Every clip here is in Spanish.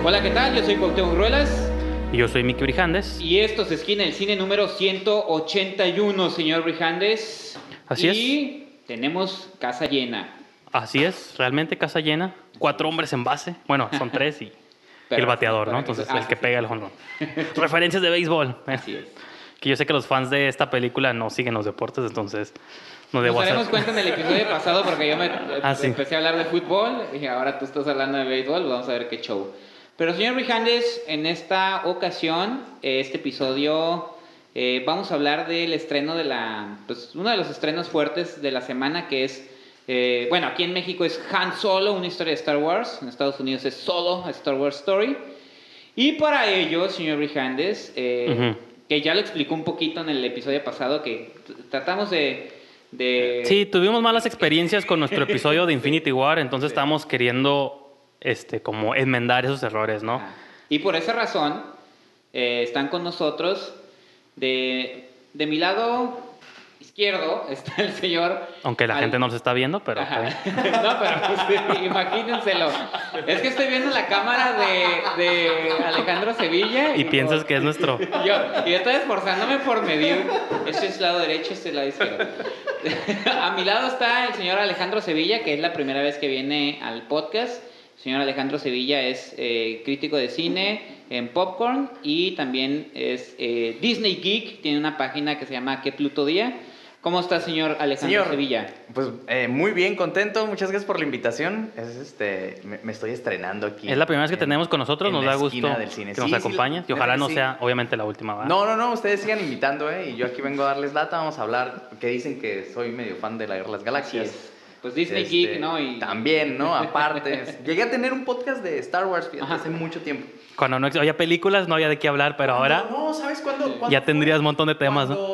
Hola, ¿qué tal? Yo soy Cuauhtémoc Ruelas. Y yo soy Miki Brijandes. Y esto es Esquina del Cine número 181, señor Brijandes. Así es. Y tenemos casa llena. Así es, realmente casa llena. 4 hombres en base. Bueno, son 3 y el bateador, ¿no? Entonces, el que pega el jonrón. Referencias de béisbol. Así es. Que yo sé que los fans de esta película no siguen los deportes, entonces no debo Nos hacer... daremos cuenta en el episodio pasado porque yo sí. empecé a hablar de fútbol y ahora tú estás hablando de béisbol. Vamos a ver qué show. Pero señor Brijandes, en esta ocasión, este episodio, vamos a hablar del estreno de uno de los estrenos fuertes de la semana, que es, bueno, aquí en México es Han Solo, una historia de Star Wars. En Estados Unidos es Solo, a Star Wars Story. Y para ello, señor Brijandes, que ya lo explicó un poquito en el episodio pasado, que tratamos de... Sí, tuvimos malas experiencias con nuestro episodio de Infinity War, entonces estamos queriendo... como enmendar esos errores, ¿no? Y por esa razón están con nosotros de mi lado izquierdo está el señor... Aunque la gente no los está viendo, pero... No, pero pues, imagínenselo. Es que estoy viendo la cámara de Alejandro Sevilla. Y piensas que es nuestro... Yo estoy esforzándome por medir. Este es el lado derecho, este es el lado izquierdo. A mi lado está el señor Alejandro Sevilla, que es la primera vez que viene al podcast. El señor Alejandro Sevilla es crítico de cine en Popcorn y también es Disney Geek. Tiene una página que se llama ¿Qué Pluto Día? ¿Cómo está, señor Alejandro Sevilla? Pues muy bien, contento. Muchas gracias por la invitación. Me estoy estrenando aquí. Es la primera vez que tenemos con nosotros. Nos da gusto que nos acompañes. Y ojalá no sea, obviamente, la última, ¿verdad? No. Ustedes sigan invitando, Y yo aquí vengo a darles lata. Vamos a hablar, que dicen que soy medio fan de la Guerra de las Galaxias. Pues Disney Geek, ¿no? Y... También, ¿no? Aparte. Llegué a tener un podcast de Star Wars, fíjate, hace mucho tiempo. Cuando no había películas, no había de qué hablar, pero ahora... No, ¿sabes cuándo? Ya tendrías un montón de temas, ¿no?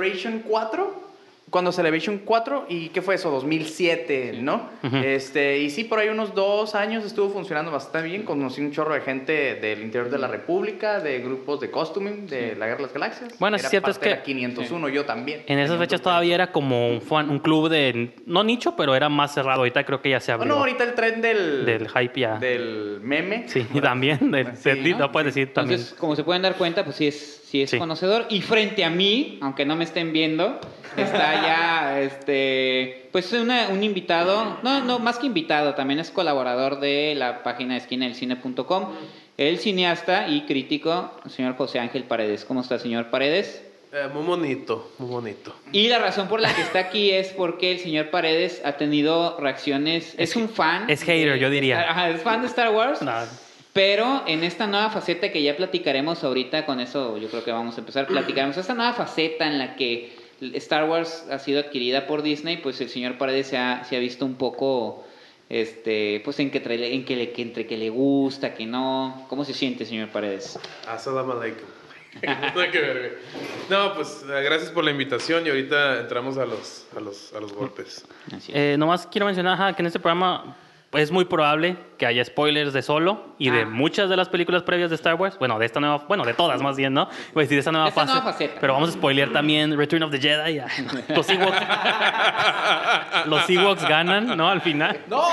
Cuando Celebration 4, ¿y qué fue eso? 2007, ¿no? Y sí, por ahí unos 2 años estuvo funcionando bastante bien. Conocí un chorro de gente del interior de la República, de grupos de costuming, de la Guerra de las Galaxias. Bueno, es cierto, es que... Era 501, yo también. En esas fechas todavía era como un club de... No nicho, pero era más cerrado. Ahorita creo que ya se abrió. No, ahorita el tren del hype ya. Del meme. Sí, y también. No puedes decir también. Entonces, como se pueden dar cuenta, pues sí es conocedor. Y frente a mí, aunque no me estén viendo... Está ya, pues un invitado, no, más que invitado, también es colaborador de la página de esquinadelcine.com, el cineasta y crítico, el señor José Ángel Paredes. ¿Cómo está, señor Paredes? Muy bonito, muy bonito. Y la razón por la que está aquí es porque el señor Paredes ha tenido reacciones, es un fan. Es hater, yo diría. Ajá, es fan de Star Wars. No. Pero en esta nueva faceta que ya platicaremos ahorita, con eso yo creo que vamos a empezar, platicaremos esta nueva faceta en la que Star Wars ha sido adquirida por Disney, pues el señor Paredes se ha visto un poco, pues entre que le gusta, que no. ¿Cómo se siente, señor Paredes? Assalamu alaikum. No, pues gracias por la invitación y ahorita entramos a los golpes. Nomás quiero mencionar que en este programa es muy probable que haya spoilers de Solo y de muchas de las películas previas de Star Wars. Bueno, de todas más bien, ¿no? Voy a decir de esta nueva faceta. Pero vamos a spoilear también Return of the Jedi. Los Ewoks ganan, ¿no? Al final. No.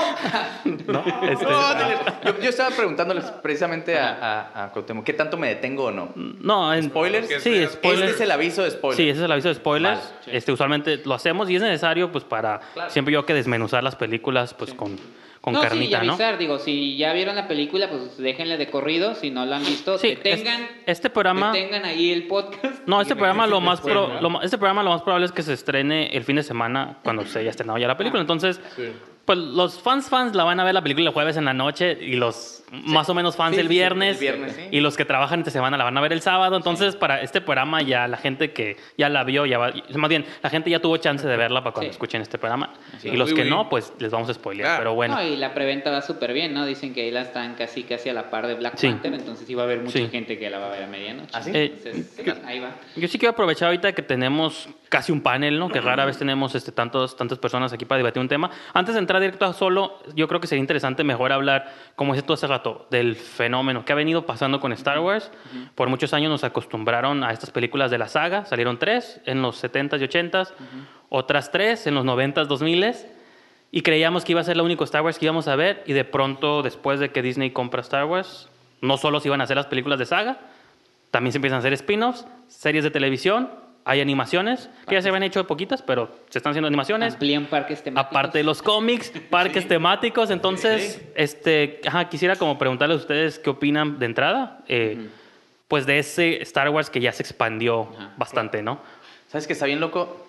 Yo estaba preguntándoles precisamente a Cuauhtémoc, ¿qué tanto me detengo o no? No, ¿Spoilers? Sí, spoilers. Este es el aviso de spoilers. Sí, ese es el aviso de spoilers. Vale. Usualmente lo hacemos y es necesario pues para siempre yo que desmenuzar las películas pues con carnita, sí, y avisar, ¿no? Digo, si ya vieron la película, pues déjenle de corrido. Si no la han visto, detengan ahí el podcast. No, este programa lo más probable es que se estrene el fin de semana cuando se haya estrenado ya la película. Entonces, pues los fans la van a ver la película el jueves en la noche y los más o menos fans el viernes, y los que trabajan entre semana la van a ver el sábado. Entonces, para este programa ya la gente que ya la vio, más bien, la gente ya tuvo chance de verla para cuando escuchen este programa. Y los que no, pues les vamos a spoilear, pero bueno. No, y la preventa va súper bien, ¿no? Dicen que ahí la están casi a la par de Black Panther, entonces sí va a haber mucha gente que la va a ver a medianoche. ¿Ah, sí? Entonces, ahí va. Yo sí quiero aprovechar ahorita que tenemos casi un panel, ¿no? Que rara vez tenemos tantas personas aquí para debatir un tema. Antes de entrar directo a Solo, yo creo que sería interesante mejor hablar, como decía tú hace rato, del fenómeno que ha venido pasando con Star Wars. Por muchos años nos acostumbraron a estas películas de la saga. Salieron 3 en los 70s y 80s, otras 3 en los 90s, 2000s. Y creíamos que iba a ser la única Star Wars que íbamos a ver. Y de pronto, después de que Disney compra Star Wars, no solo se iban a hacer las películas de saga, también se empiezan a hacer spin-offs, series de televisión, hay animaciones, que ya se habían hecho poquitas, pero se están haciendo animaciones. Amplían parques temáticos. Aparte de los cómics, parques temáticos. Entonces, quisiera como preguntarles a ustedes qué opinan de entrada, pues de ese Star Wars que ya se expandió bastante, ¿no? ¿Sabes qué está bien loco?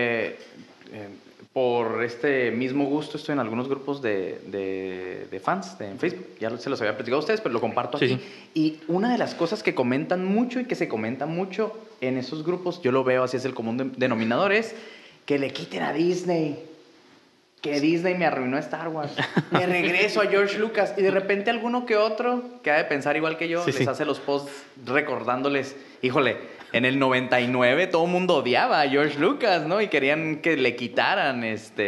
Por este mismo gusto estoy en algunos grupos de fans en Facebook. Ya se los había platicado a ustedes, pero lo comparto aquí. Sí. Y una de las cosas que comentan mucho y que se comenta mucho en esos grupos, yo lo veo así, es el común denominador, es que le quiten a Disney. Que Disney me arruinó Star Wars. Me regreso a George Lucas. Y de repente alguno que otro, que ha de pensar igual que yo, les hace los posts recordándoles, híjole, en el 99 todo el mundo odiaba a George Lucas, ¿no? Y querían que le quitaran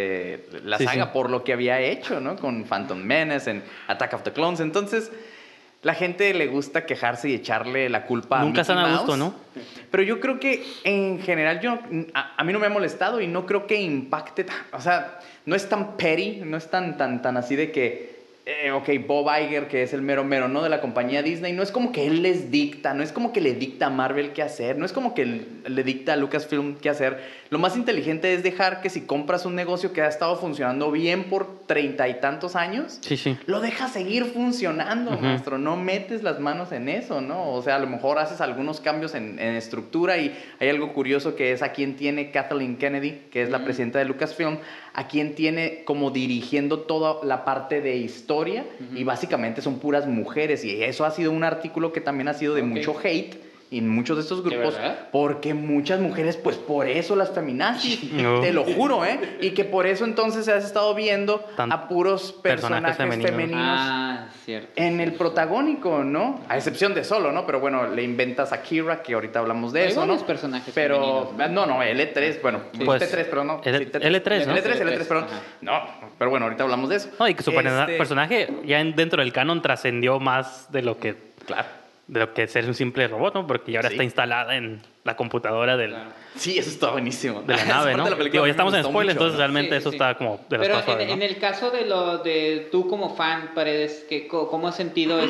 la saga por lo que había hecho, ¿no? Con Phantom Menace, en Attack of the Clones. Entonces, la gente le gusta quejarse y echarle la culpa a Mickey Mouse. Nunca están a gusto, ¿no? Pero yo creo que en general a mí no me ha molestado y no creo que impacte. O sea, no es tan petty, no es tan así de que, Bob Iger, que es el mero mero, ¿no? De la compañía Disney, no es como que él les dicta, no es como que le dicta a Marvel qué hacer, no es como que le dicta a Lucasfilm qué hacer. Lo más inteligente es dejar que si compras un negocio que ha estado funcionando bien por 30 y tantos años, lo dejas seguir funcionando, maestro. No metes las manos en eso, ¿no? O sea, a lo mejor haces algunos cambios en estructura y hay algo curioso que es a quien tiene Kathleen Kennedy, que es la presidenta de Lucasfilm, a quien tiene como dirigiendo toda la parte de historia y básicamente son puras mujeres y eso ha sido un artículo que también ha sido de mucho hate en muchos de estos grupos, porque muchas mujeres, pues por eso las feminazis, te lo juro, y que por eso entonces has estado viendo a puros personajes femeninos cierto, en el protagónico, ¿no? A excepción de Solo, ¿no? Pero bueno, le inventas a Kira, que ahorita hablamos de eso, ¿no? Personajes pero femeninos, no, L3, bueno, pues, T3, pero no. L3, ¿no? L3, perdón. No, pero bueno, ahorita hablamos de eso. No, y que su personaje ya dentro del canon trascendió más de lo que... Claro. De lo que ser un simple robot, ¿no? Porque ya ahora está instalada en la computadora del... Sí, eso está buenísimo. De la nave, ¿no? Digo, ya estamos en spoiler, entonces realmente eso está como de las Pero cosas, ¿no? en el caso de tú como fan, Paredes, ¿cómo has sentido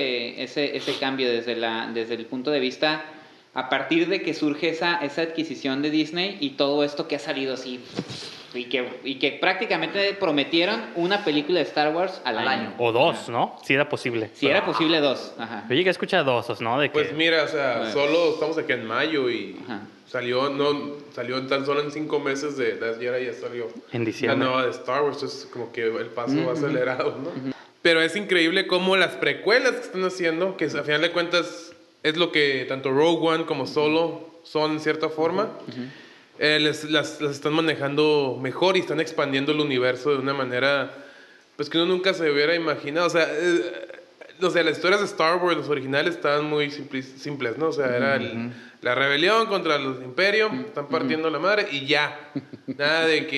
ese cambio desde el punto de vista a partir de que surge esa adquisición de Disney y todo esto que ha salido así y que prácticamente prometieron una película de Star Wars al año? O dos, ¿no? Si era posible. Si era posible dos. Ajá. Yo llegué a escuchar dos, ¿no? De que... Pues mira, o sea, solo estamos aquí en mayo y salió tan solo en 5 meses de Last Jedi, ya salió en diciembre. La nueva de Star Wars, es como que el paso va acelerado, ¿no? Pero es increíble cómo las precuelas que están haciendo, que a final de cuentas es lo que tanto Rogue One como Solo son en cierta forma, las están manejando mejor y están expandiendo el universo de una manera pues que uno nunca se hubiera imaginado. O sea, las historias de Star Wars, los originales, estaban muy simples, ¿no? O sea, era la rebelión contra el imperio, están partiendo la madre y ya. Nada de...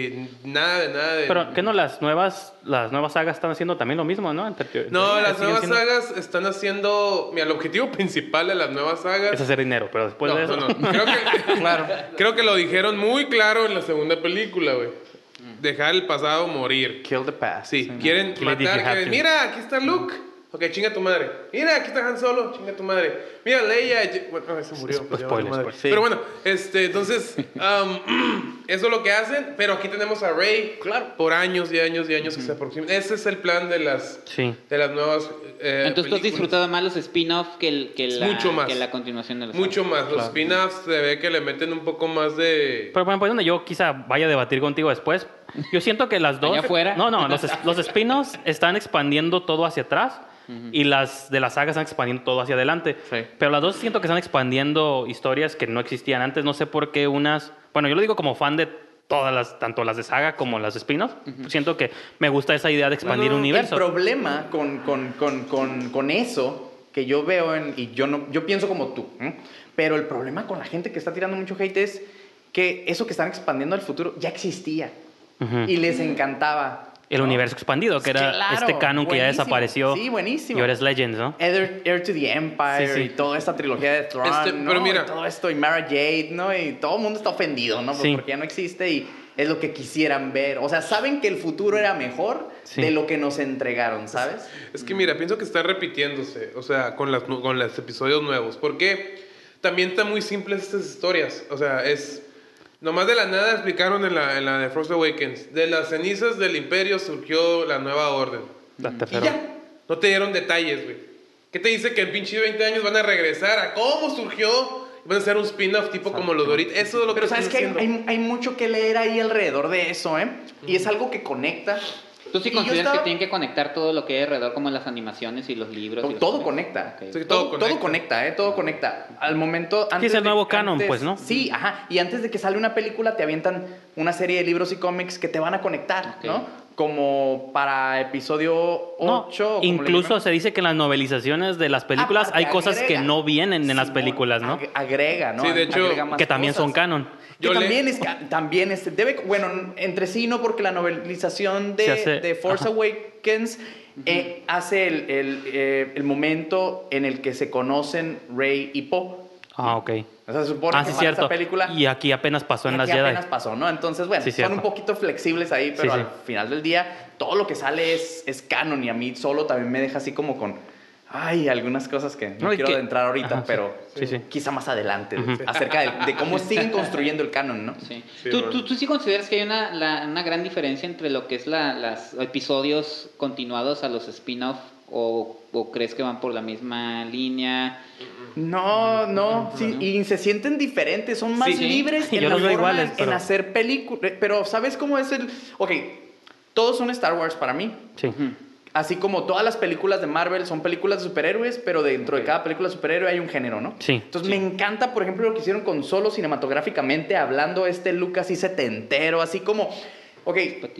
Pero, ¿qué no las nuevas sagas están haciendo también lo mismo, no? No, las nuevas sagas están haciendo... Mira, el objetivo principal de las nuevas sagas... es hacer dinero, pero después de eso... No. Creo que lo dijeron muy claro en la segunda película, güey. Dejar el pasado morir. Kill the past. Sí, quieren matar... Mira, aquí está Luke. Ok, chinga tu madre. Mira, aquí está Han Solo. Chinga tu madre. Mira, Leia. Bueno, se murió. Spoilers. Pero bueno, entonces, eso es lo que hacen. Pero aquí tenemos a Rey. Claro. Por años y años y años que se aproximan. Ese es el plan de las nuevas entonces tú has disfrutado más los spin-off que la continuación de la saga. Mucho más. Los spin-offs se ve que le meten un poco más de... Pero bueno, pues donde yo quizá vaya a debatir contigo después. Yo siento que las dos... ¿Allá afuera? No, los spin-offs están expandiendo todo hacia atrás. Y las de la saga están expandiendo todo hacia adelante. Sí. Pero las dos siento que están expandiendo historias que no existían antes. No sé por qué unas... Bueno, yo lo digo como fan de todas tanto las de saga como las de spin-off. Siento que me gusta esa idea de expandir universo. El problema con eso que yo veo yo pienso como tú, pero el problema con la gente que está tirando mucho hate es que eso que están expandiendo al futuro ya existía y les encantaba. El universo expandido, que era este canon que ya desapareció. Sí, buenísimo. Y ahora es Legends, ¿no? Heir to the Empire y toda esta trilogía de Thrawn, ¿no? Pero mira, y todo esto, y Mara Jade, ¿no? Y todo el mundo está ofendido, ¿no? Porque ya no existe es lo que quisieran ver. O sea, saben que el futuro era mejor de lo que nos entregaron, ¿sabes? Es que mira, pienso que está repitiéndose, o sea, con los episodios nuevos. Porque también están muy simples estas historias. O sea, nomás de la nada explicaron en la de Force Awakens. De las cenizas del Imperio surgió la nueva orden. Y ya. No te dieron detalles, güey. ¿Qué te dice que en pinche 20 años van a regresar a cómo surgió? Van a hacer un spin-off tipo como los Doritos. Eso es lo Pero que sabes que hay mucho que leer ahí alrededor de eso, ¿eh? Y es algo que conecta. ¿Tú sí consideras que tienen que conectar todo lo que hay alrededor, como las animaciones y los libros? Todo conecta. Okay. Sí, todo conecta, ¿eh? Todo conecta. Al momento... Antes es el nuevo canon, pues, ¿no? Sí, ajá. Y antes de que sale una película, te avientan una serie de libros y cómics que te van a conectar, ¿no? Como para episodio 8. Incluso se dice que en las novelizaciones de las películas hay cosas que no vienen en las películas, ¿no? Agrega, ¿no? Sí, de hecho, que también son canon. Que también debe, bueno, entre sí no, porque la novelización de Force Awakens hace el momento en el que se conocen Rey y Poe. Ah, ok. O sea, se supone que cierto. esa película... Y aquí apenas pasó en las Jedi. apenas pasó, ¿no? Entonces, bueno, son un poquito flexibles ahí, pero al final del día todo lo que sale es canon, y a mí solo también me deja así como con... Ay, algunas cosas que no quiero adentrar ahorita, pero quizá más adelante, acerca de cómo siguen construyendo el canon, ¿no? Sí. ¿Tú sí consideras que hay una gran diferencia entre lo que es los episodios continuados a los spin-off, o crees que van por la misma línea? No, sí, y se sienten diferentes, son más libres en la forma en hacer películas, pero ¿sabes cómo es el...? Ok, todos son Star Wars para mí. Sí. Así como todas las películas de Marvel son películas de superhéroes, pero dentro de cada película de superhéroe hay un género, ¿no? Sí. Entonces me encanta, por ejemplo, lo que hicieron con Solo cinematográficamente, hablando Luke así setentero, así como... Ok,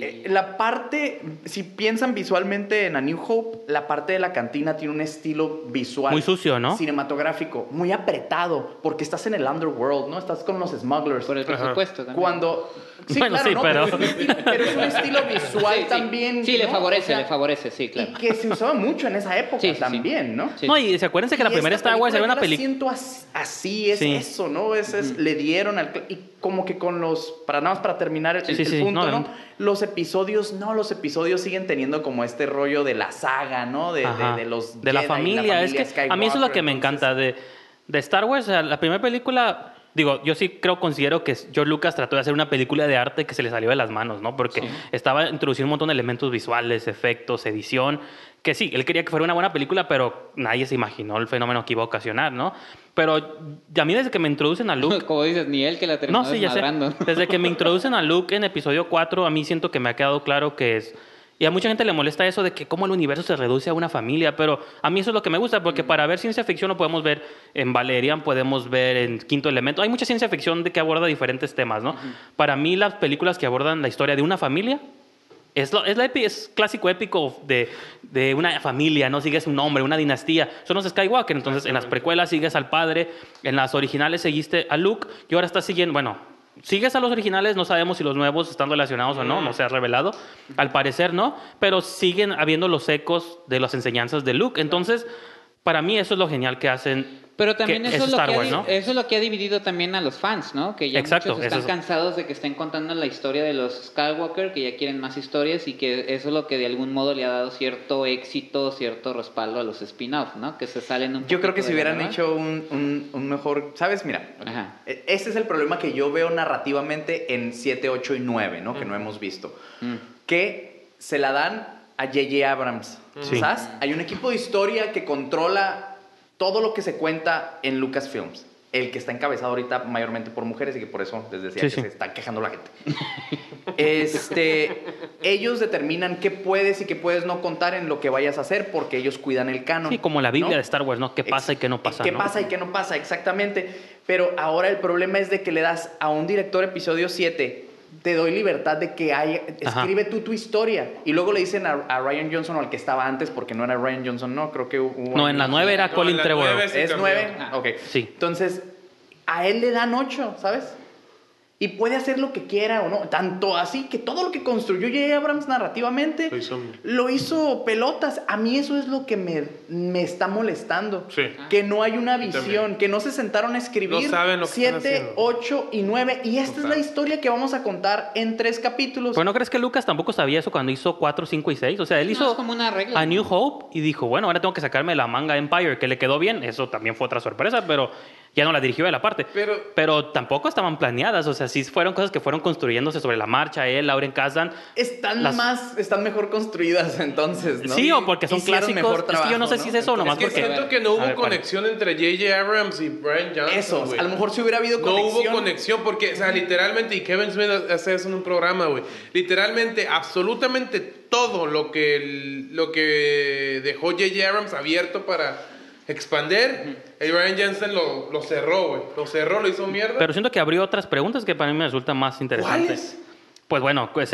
la parte, si piensan visualmente en A New Hope, la parte de la cantina tiene un estilo visual. Muy sucio, ¿no? Cinematográfico, muy apretado, porque estás en el underworld, ¿no? Estás con los smugglers. Por el presupuesto también. Cuando... Sí, bueno, claro, sí, ¿no? Pero es un estilo visual también. Sí, ¿no? le favorece, sí, claro. Y que se usaba mucho en esa época también, ¿no? Sí. No, y se acuérdense que la primera Star Wars era una película. Siento así, es eso, ¿no? Le dieron y como que con para terminar el punto, ¿no? Los episodios siguen teniendo como este rollo de la saga, ¿no? De los de la Jedi, familia. Es que a mí eso es lo que me encanta de Star Wars. O sea, la primera película... Digo, yo sí considero que George Lucas trató de hacer una película de arte que se le salió de las manos, ¿no? Porque estaba introduciendo un montón de elementos visuales, efectos, edición, que sí, él quería que fuera una buena película, pero nadie se imaginó el fenómeno que iba a ocasionar, ¿no? Pero a mí desde que me introducen a Luke... Como dices, ni él que la terminó desmadrando. Ya sé. Desde que me introducen a Luke en episodio 4, a mí siento que me ha quedado claro que es... Y a mucha gente le molesta eso de que cómo el universo se reduce a una familia, pero a mí eso es lo que me gusta, porque para ver ciencia ficción lo podemos ver en Valerian, podemos ver en Quinto Elemento. Hay mucha ciencia ficción que aborda diferentes temas, ¿no? Para mí las películas que abordan la historia de una familia es clásico épico de una familia, ¿no? Sigues un nombre, una dinastía. Son los Skywalker, entonces en las precuelas sigues al padre, en las originales seguiste a Luke y ahora estás siguiendo, bueno... Sigues a los originales, no sabemos si los nuevos están relacionados o no se ha revelado. Al parecer no, pero siguen habiendo los ecos de las enseñanzas de Luke. Entonces, para mí eso es lo genial que hacen. Pero también eso es lo que ha dividido también a los fans, ¿no? Que ya muchos están cansados de que estén contando la historia de los Skywalker, que ya quieren más historias, y que eso es lo que de algún modo le ha dado cierto éxito, cierto respaldo a los spin-off, ¿no? Que se salen un poco. Yo creo que si hubieran hecho un mejor... ¿Sabes? Mira, ese es el problema que yo veo narrativamente en 7, 8 y 9, ¿no? Que no hemos visto. Que se la dan a J.J. Abrams. ¿Sabes? Hay un equipo de historia que controla todo lo que se cuenta en Lucasfilms, el que está encabezado ahorita mayormente por mujeres y que por eso les decía que se está quejando la gente. Ellos determinan qué puedes y qué puedes no contar en lo que vayas a hacer porque ellos cuidan el canon. Sí, como la Biblia de Star Wars, ¿no? ¿Qué pasa y qué no pasa? ¿Qué pasa y qué no pasa? Exactamente. Pero ahora el problema es de que le das a un director episodio 7... te doy libertad de que escribe tú tu historia. Y luego le dicen a Rian Johnson, o al que estaba antes, porque no era Rian Johnson, no, creo que hubo... No, en la 9 era Colin Trevorrow. ¿Es 9? Ok. Sí. Entonces, a él le dan 8, ¿sabes? Y puede hacer lo que quiera o no. Tanto así que todo lo que construyó J.J. Abrams narrativamente lo hizo pelotas. A mí eso es lo que me está molestando. Sí. Que no hay una visión. Que no se sentaron a escribir No saben lo que 7, 8 y 9. Y esta es la historia que vamos a contar en 3 capítulos. Pues ¿no crees que Lucas tampoco sabía eso cuando hizo 4, 5 y 6? O sea, él hizo es como una regla, A New Hope y dijo, bueno, ahora tengo que sacarme la manga Empire, que le quedó bien. Eso también fue otra sorpresa, pero ya no la dirigió él aparte. Pero tampoco estaban planeadas. O sea, sí fueron cosas que fueron construyéndose sobre la marcha. Él, Lauren Kasdan. Están mejor construidas entonces, ¿no? Sí, o porque son hicieron clásicos. mejor trabajo, es que yo no sé si es eso o nomás porque... siento que no hubo conexión entre J.J. Abrams y Bryan Johnson. Eso, a lo mejor si hubiera habido conexión. No hubo conexión porque, o sea, literalmente, y Kevin Smith hace eso en un programa, güey. Literalmente, absolutamente todo lo que dejó J.J. Abrams abierto para expander, el Bryan Johnson lo cerró, güey. Lo cerró, lo hizo mierda. Pero siento que abrió otras preguntas que para mí me resultan más interesantes. ¿Cuáles? Pues bueno, pues...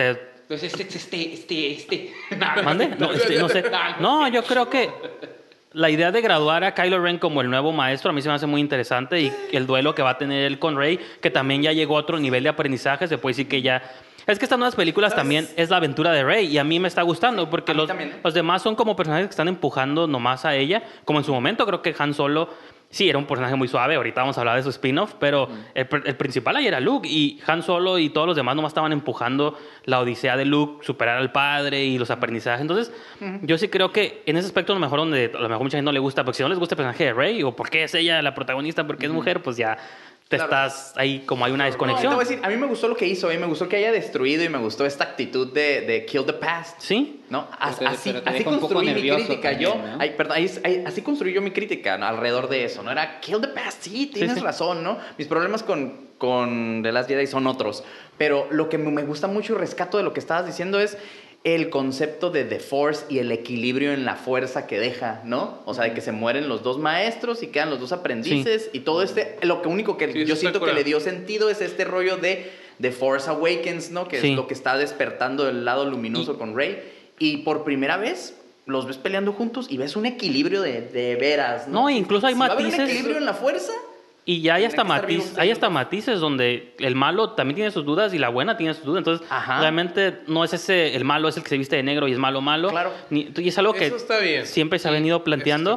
¿Mande? No sé. No, yo creo que la idea de graduar a Kylo Ren como el nuevo maestro a mí se me hace muy interesante, y el duelo que va a tener él con Rey, que también ya llegó a otro nivel de aprendizaje, se puede decir que ya... Es que estas nuevas películas también es la aventura de Rey, y a mí me está gustando porque los demás son como personajes que están empujando nomás a ella, como en su momento creo que Han Solo sí era un personaje muy suave, ahorita vamos a hablar de su spin-off, pero el principal ahí era Luke, y Han Solo y todos los demás nomás estaban empujando la odisea de Luke, superar al padre y los aprendizajes. Entonces yo sí creo que en ese aspecto a lo mejor donde a lo mejor mucha gente no le gusta, porque si no les gusta el personaje de Rey, o porque es ella la protagonista, porque es mujer, pues ya... estás ahí como hay una desconexión. No, te voy a decir, a mí me gustó lo que hizo, me gustó que haya destruido y me gustó esta actitud de kill the past. Sí. ¿No? Así construí mi crítica. También, ¿no? Así construí yo mi crítica, ¿no? Alrededor de eso, ¿no? Era kill the past, sí, tienes razón, ¿no? Mis problemas con The Last Jedi son otros. Pero lo que me gusta mucho y rescato de lo que estabas diciendo es el concepto de The Force y el equilibrio en la fuerza que deja, ¿no? O sea, de que se mueren los 2 maestros y quedan los 2 aprendices, y todo lo único que yo siento que le dio sentido es este rollo de The Force Awakens, ¿no? Que es lo que está despertando el lado luminoso con Rey, y por primera vez los ves peleando juntos y ves un equilibrio de veras, ¿no? No, incluso hay matices. ¿Va a haber un equilibrio en la fuerza? Y ya hay hasta matices donde el malo también tiene sus dudas y la buena tiene sus dudas. Entonces, realmente no es el malo es el que se viste de negro y es malo. Claro. Y es algo que siempre se ha venido planteando.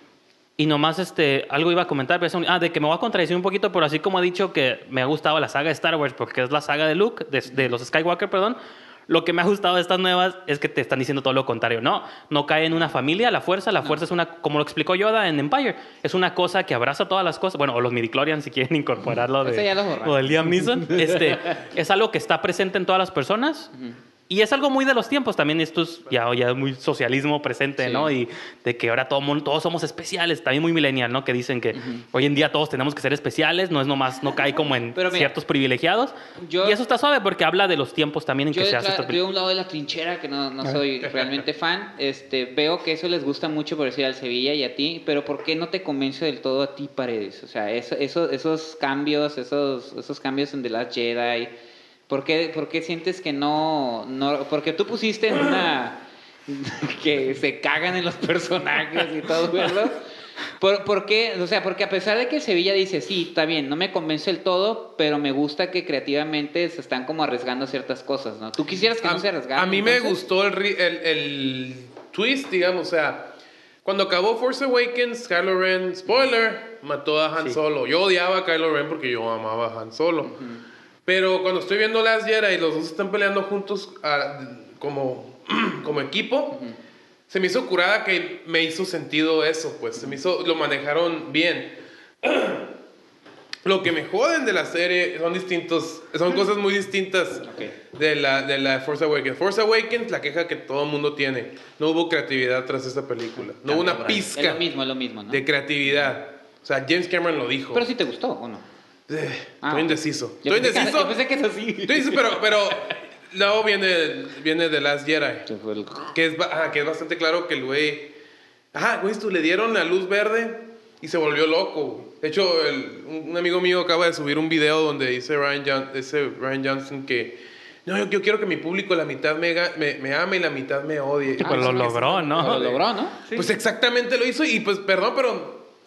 Y nomás algo iba a comentar, de que me voy a contradecir un poquito, pero así como he dicho que me ha gustado la saga de Star Wars, porque es la saga de Luke, de los Skywalker, perdón. Lo que me ha gustado de estas nuevas es que te están diciendo todo lo contrario. No cae en una familia, la fuerza es una, como lo explicó Yoda en Empire, es una cosa que abraza todas las cosas. Bueno, o los midichlorians si quieren incorporarlo o de Liam Neeson. Es algo que está presente en todas las personas. Y es algo muy de los tiempos también. Esto es ya muy socialismo presente, ¿no? Y de que ahora todos somos especiales. También muy millennial, ¿no? Que dicen que hoy en día todos tenemos que ser especiales. No es nomás, no cae como en ciertos privilegiados. Y eso está suave porque habla de los tiempos también en que se hace esta película. Yo de un lado de la trinchera, que no soy realmente fan, veo que eso les gusta mucho, por decir, al Sevilla y a ti. Pero ¿por qué no te convence del todo a ti, Paredes? O sea, esos cambios en The Last Jedi... ¿Por qué sientes que no? Porque tú pusiste en una que se cagan en los personajes y todo, ¿verdad? ¿Por qué? O sea, porque a pesar de que el Sevilla dice, sí, está bien, no me convence el todo, pero me gusta que creativamente se están como arriesgando ciertas cosas, ¿no? ¿Tú quisieras que no se arriesgaran? A mí me gustó el twist, digamos, o sea, cuando acabó Force Awakens, Kylo Ren, spoiler, mató a Han Solo. Yo odiaba a Kylo Ren porque yo amaba a Han Solo. Pero cuando estoy viendo Last Jedi y los dos están peleando juntos como equipo, se me hizo curada que me hizo sentido eso, pues. Lo manejaron bien. Lo que me joden de la serie son cosas muy distintas de la Force Awakens. Force Awakens, la queja que todo el mundo tiene. No hubo creatividad tras esa película. No hubo una pizca es lo mismo, ¿no? de creatividad. O sea, James Cameron lo dijo. Pero sí te gustó, ¿o no? Estoy indeciso. Yo pensé que es así. Pero luego viene The Last Jedi. Que es bastante claro que el güey... le dieron la luz verde y se volvió loco. De hecho, un amigo mío acaba de subir un video donde dice Ryan Johnson que... No, yo quiero que mi público la mitad me ame y la mitad me odie. Pues lo logró, ¿no? Lo logró, ¿no? Sí. Pues exactamente lo hizo y pues, perdón, pero...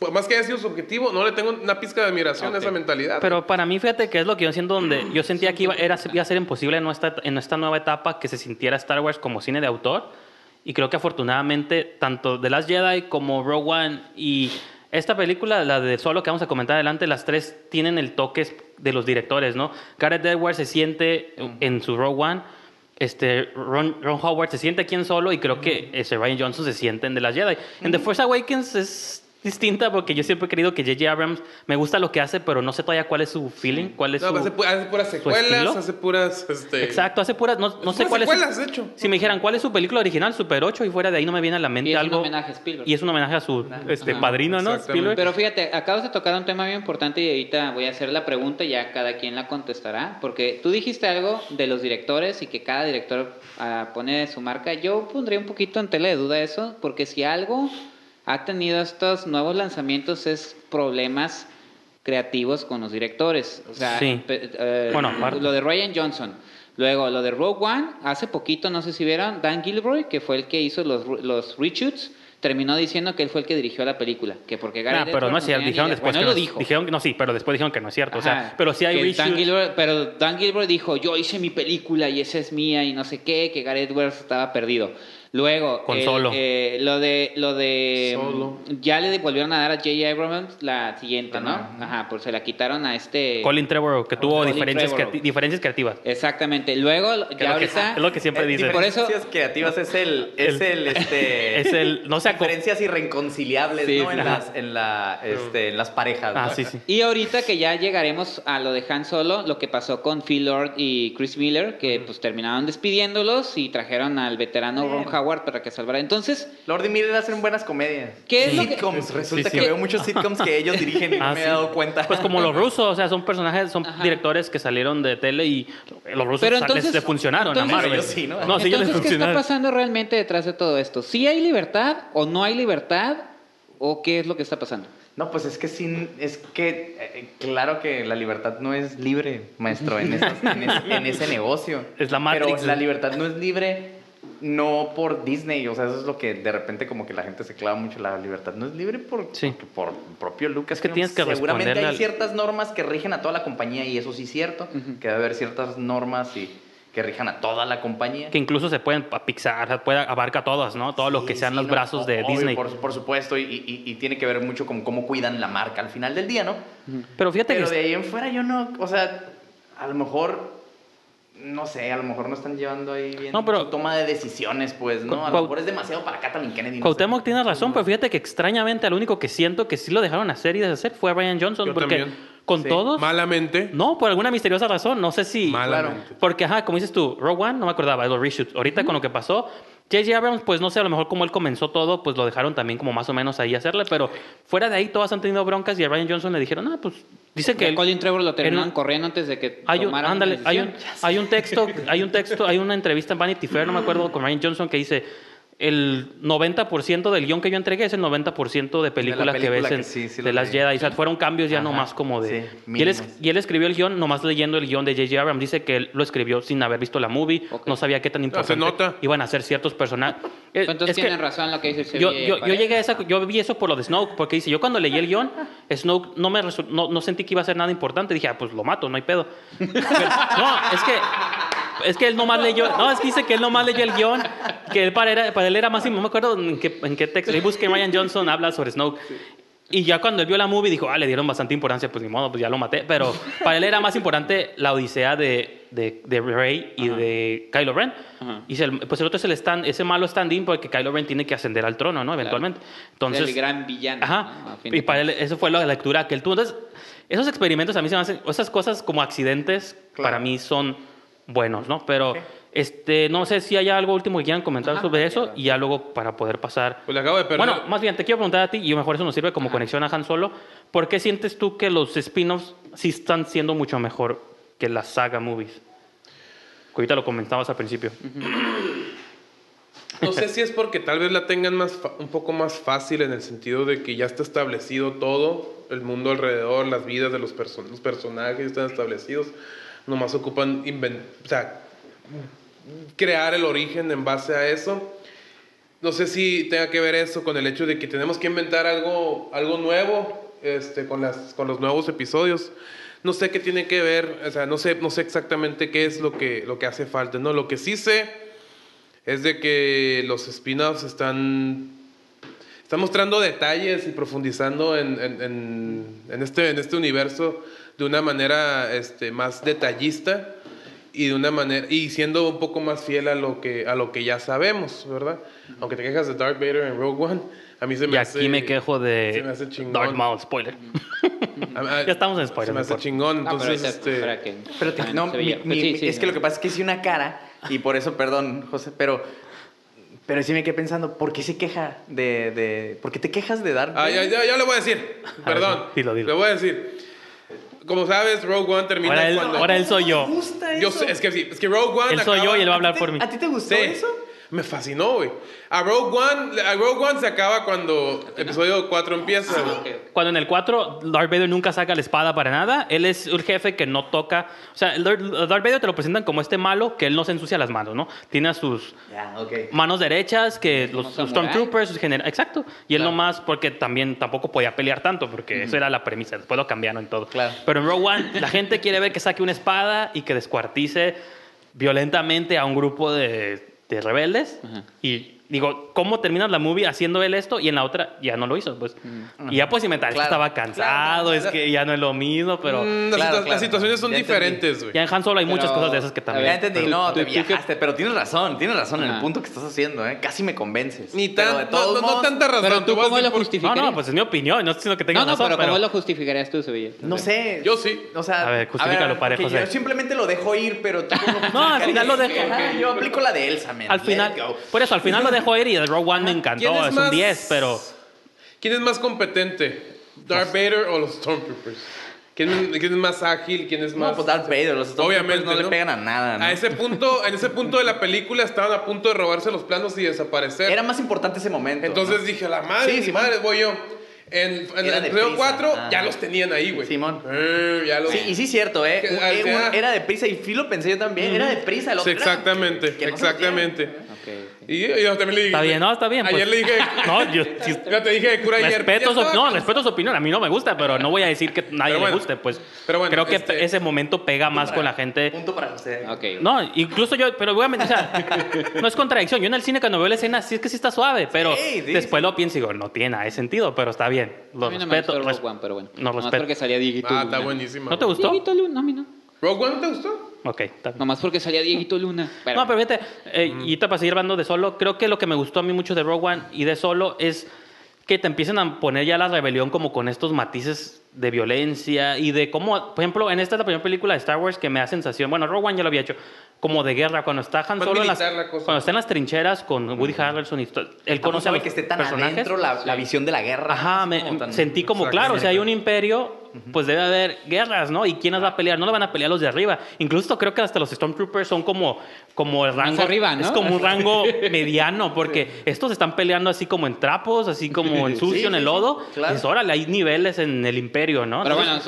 más que haya sido su objetivo, no le tengo una pizca de admiración a esa mentalidad. Pero para mí, fíjate que es lo que yo siento donde yo sentía que iba a ser imposible en esta nueva etapa que se sintiera Star Wars como cine de autor. Y creo que afortunadamente tanto The Last Jedi como Rogue One y esta película, la de Solo que vamos a comentar adelante, las tres tienen el toque de los directores, ¿no? Gareth Edwards se siente en su Rogue One, Ron Howard se siente aquí en Solo y creo que Rian Johnson se siente en The Last Jedi. En The Force Awakens es distinta porque yo siempre he querido que J.J. Abrams me gusta lo que hace, pero no sé todavía cuál es su feeling, cuál es hace puras secuelas, hace puras... Exacto, hace puras... No sé cuál secuelas, es de hecho. Si me dijeran cuál es su película original, Super 8, y fuera de ahí no me viene a la mente algo... Y es un homenaje a Spielberg. Y es un homenaje a su padrino, ¿no? Spielberg. Pero fíjate, acabas de tocar un tema bien importante y ahorita voy a hacer la pregunta y ya cada quien la contestará. Porque tú dijiste algo de los directores y que cada director pone su marca. Yo pondría un poquito en tela de duda eso, porque si algo ha tenido estos nuevos lanzamientos es problemas creativos con los directores. O sea, sí. Lo de Rian Johnson. Luego, lo de Rogue One, hace poquito, no sé si vieron, Dan Gilroy, que fue el que hizo los reshoots, terminó diciendo que él fue el que dirigió la película. Que porque pero no es cierto. Dijeron después bueno, él lo dijo. Pero después dijeron que no es cierto. O sea, pero sí hay reshoots. Pero Dan Gilroy dijo, yo hice mi película y esa es mía y no sé qué, que Gareth Edwards estaba perdido. Luego, con Solo. lo de Solo. Ya le volvieron a dar a J.J. Abrams la siguiente, ¿no? Ajá, pues se la quitaron a Colin Trevorrow, que tuvo Colin diferencias creativas. Exactamente. Luego, ya ahorita... Es lo que siempre dicen. Por eso... Diferencias creativas es no sé, diferencias irreconciliables, sí, ¿no? En las parejas, ¿no? Sí. Y ahorita que ya llegaremos a lo de Han Solo, lo que pasó con Phil Lord y Chris Miller, que pues terminaron despidiéndolos y trajeron al veterano Ron Howard para que salvara. Entonces, Lord y Miller hacen buenas comedias. ¿Qué es sitcoms? Resulta que veo muchos sitcoms que ellos dirigen y no me he dado cuenta. Pues como los rusos, o sea, son personajes, son directores que salieron de tele y los rusos les funcionaron a Marvel. Ellos sí, ¿no? Entonces, ¿qué está pasando realmente detrás de todo esto? ¿Sí hay libertad o no hay libertad? ¿O qué es lo que está pasando? No, pues es que claro que la libertad no es libre, maestro, en ese negocio. Es la Matrix. Pero la libertad no es libre no por Disney, o sea, eso es lo que de repente como que la gente se clava mucho. La libertad no es libre por propio Lucas. Es que tienes que seguramente responderle hay ciertas normas que rigen a toda la compañía y eso sí es cierto, que debe haber ciertas normas que rijan a toda la compañía. Que incluso se pueden a Pixar, abarca todas, ¿no? Todo lo que sean los brazos de Disney. Por supuesto, y tiene que ver mucho con cómo cuidan la marca al final del día, ¿no? Pero fíjate de ahí en fuera yo no, o sea, a lo mejor... No sé, a lo mejor no están llevando ahí bien su toma de decisiones, pues, ¿no? A lo mejor es demasiado para Kathleen Kennedy. Cuauhtémoc tiene razón, pero fíjate que extrañamente al único que siento que sí lo dejaron hacer y deshacer fue a Rian Johnson. Yo porque también. Con todos... Malamente. No, por alguna misteriosa razón, no sé si... Malamente. Claro, porque, como dices tú, Rogue One, no me acordaba, los reshoots. Ahorita con lo que pasó... J.J. Abrams, pues no sé, a lo mejor como él comenzó todo, pues lo dejaron también como más o menos ahí hacerle, pero fuera de ahí todas han tenido broncas y a Rian Johnson le dijeron, pues dice que... Colin Trevorrow lo terminaron corriendo antes de que tomaran una decisión. Hay una entrevista en Vanity Fair, no me acuerdo, con Rian Johnson que dice... El 90% del guión que yo entregué es el 90% de película que ves de las Jedi. O sea, fueron cambios ya nomás como de... y él escribió el guión nomás leyendo el guión de J.J. Abrams. Dice que él lo escribió sin haber visto la movie. No sabía qué tan importante iban a ser ciertos personajes. Entonces tienen razón lo que dice yo vi eso por lo de Snoke. Porque dice, yo cuando leí el guión, Snoke no sentí que iba a ser nada importante. Dije, pues lo mato, no hay pedo. Pero, es que él nomás leyó... No, es que dice que él nomás leyó el guión. Que él para él era más... No me acuerdo en qué texto. Ahí busqué Rian Johnson habla sobre Snoke. Sí. Y ya cuando él vio la movie dijo, le dieron bastante importancia. Pues ni modo, pues ya lo maté. Pero para él era más importante la odisea de Rey y de Kylo Ren. Y pues el otro es ese malo stand-in porque Kylo Ren tiene que ascender al trono, ¿no? Eventualmente. Entonces, el gran villano. Ajá. ¿No? Y para él eso fue la lectura que él tuvo. Entonces, esos experimentos a mí se me hacen... Esas cosas como accidentes para mí son buenos, ¿no? Pero... no sé si hay algo último que quieran comentar sobre eso y ya luego para poder pasar. Pues le acabo de perder. Bueno, más bien te quiero preguntar a ti y mejor eso nos sirve como conexión a Han Solo. ¿Por qué sientes tú que los spin-offs sí están siendo mucho mejor que las saga movies? Que ahorita lo comentabas al principio. No sé si es porque tal vez la tengan un poco más fácil en el sentido de que ya está establecido todo, el mundo alrededor, las vidas de los personajes están establecidos. Nomás ocupan crear el origen en base a eso. no sé si tenga que ver eso con el hecho de que tenemos que inventar algo nuevo con los nuevos episodios. No sé qué tiene que ver, o sea, no sé exactamente qué es lo que hace falta, ¿no? Lo que sí sé es de que los spin-offs están mostrando detalles y profundizando en este universo de una manera más detallista y de una manera y siendo un poco más fiel a lo que ya sabemos, ¿verdad? Aunque te quejas de Darth Vader en Rogue One, a mí se me hace... Y aquí me quejo de se me hace chingón. Darth Maul, spoiler. Ya estamos en spoiler. Se me hace chingón, entonces... Es que lo que pasa es que hice una cara y por eso, perdón, José, pero sí me quedé pensando, ¿por qué se queja ¿por qué te quejas de Darth Vader? Ya le voy a decir, perdón. Dilo. Le voy a decir. Como sabes, Rogue One termina Ahora él soy yo. ¿Me gusta eso? Yo sé, es que Rogue One Él soy yo y él va a hablar por mí. ¿A ti te gustó Sí. eso? Me fascinó, güey. A Rogue One se acaba cuando episodio 4 empieza, güey. Cuando en el 4 Darth Vader nunca saca la espada para nada, él es un jefe que no toca, o sea, el Darth Vader te lo presentan como este malo que él no se ensucia las manos, ¿no? Tiene a sus manos derechas, que los Stormtroopers, sus generales, exacto, y él nomás porque tampoco podía pelear tanto, porque eso era la premisa, después lo cambiaron y todo. Claro. Pero en Rogue One la gente quiere ver que saque una espada y que descuartice violentamente a un grupo de rebeldes. Ajá. Y digo, ¿cómo terminas la movie haciendo él esto? Y en la otra ya no lo hizo, pues. Y ya pues inventar que estaba cansado, es que ya no es lo mismo, pero... Las situaciones son diferentes, güey. Ya en Han Solo hay muchas cosas de esas que también... Ya entendí, no, te viajaste, pero tienes razón en el punto que estás haciendo, ¿eh? Casi me convences. Ni tan, no tanta razón. Pero tú, ¿cómo lo justificarías? No, pues es mi opinión, no estoy diciendo que tengas razón, pero ¿cómo lo justificarías tú, Sevilla? No sé. Yo sí. O sea... A ver, justifícalo, parejo. Yo simplemente lo dejo ir, pero tú cómo no, al final lo dejo. Yo aplico la de Elsa, man. Al final, por eso, al final lo dejo ir y el Rogue One me encantó, es un 10, pero... ¿Quién es más competente? ¿Darth Vader o los Stormtroopers? ¿Quién es más ágil? ¿Quién es más...? No, pues Darth Vader, los Stormtroopers no le pegan a nada, ¿no? En ese punto de la película estaban a punto de robarse los planos y desaparecer. Era más importante ese momento. Entonces dije, la madre, voy yo. En el episodio 4 ya los tenían ahí, güey. Simón. Sí, y sí es cierto, ¿eh? Era deprisa y sí lo pensé yo también. Era deprisa. Sí, exactamente. Okay. Y yo también le dije... Está bien, no, está bien. Ayer pues, le dije... No, yo te dije cura ayer. Respeto su opinión. A mí no me gusta, pero no voy a decir que nadie le guste. Pues pero bueno, creo que ese momento pega más con la gente. Punto para usted. Okay. No, incluso yo, pero obviamente, o sea, no es contradicción. Yo en el cine cuando veo la escena, sí es que sí está suave, pero después lo pienso y digo, no tiene nada de sentido, pero está bien. Lo respeto. Rogue One, pero bueno. No Nomás respeto. porque salía Dieguito Luna. Está buenísima. ¿No te gustó? Dieguito Luna, a mí no. ¿Rogue One te gustó? Ok, está bien. Nomás porque salía Dieguito Luna. No, pero fíjate, y para seguir hablando de Solo, creo que lo que me gustó a mí mucho de Rogue One y de Solo es que te empiezan a poner ya la rebelión como con estos matices de violencia y de cómo, por ejemplo, en esta es la primera película de Star Wars que me da sensación, bueno, Rogue One ya lo había hecho, como de guerra, cuando está Han Solo cuando está en las trincheras con Woody Harrelson y él conoce a los que esté tan personajes. adentro la visión de la guerra. Ajá, sentí como, claro, o sea, hay un imperio, pues debe haber guerras, ¿no? ¿Y quiénes va a pelear? No le van a pelear los de arriba. Incluso creo que hasta los Stormtroopers son como el rango... Más arriba, ¿no? Es como un rango mediano, porque estos están peleando así como en trapos, así como en sucio, en el lodo. Claro. Pues órale, hay niveles en el imperio, ¿no? Pero bueno,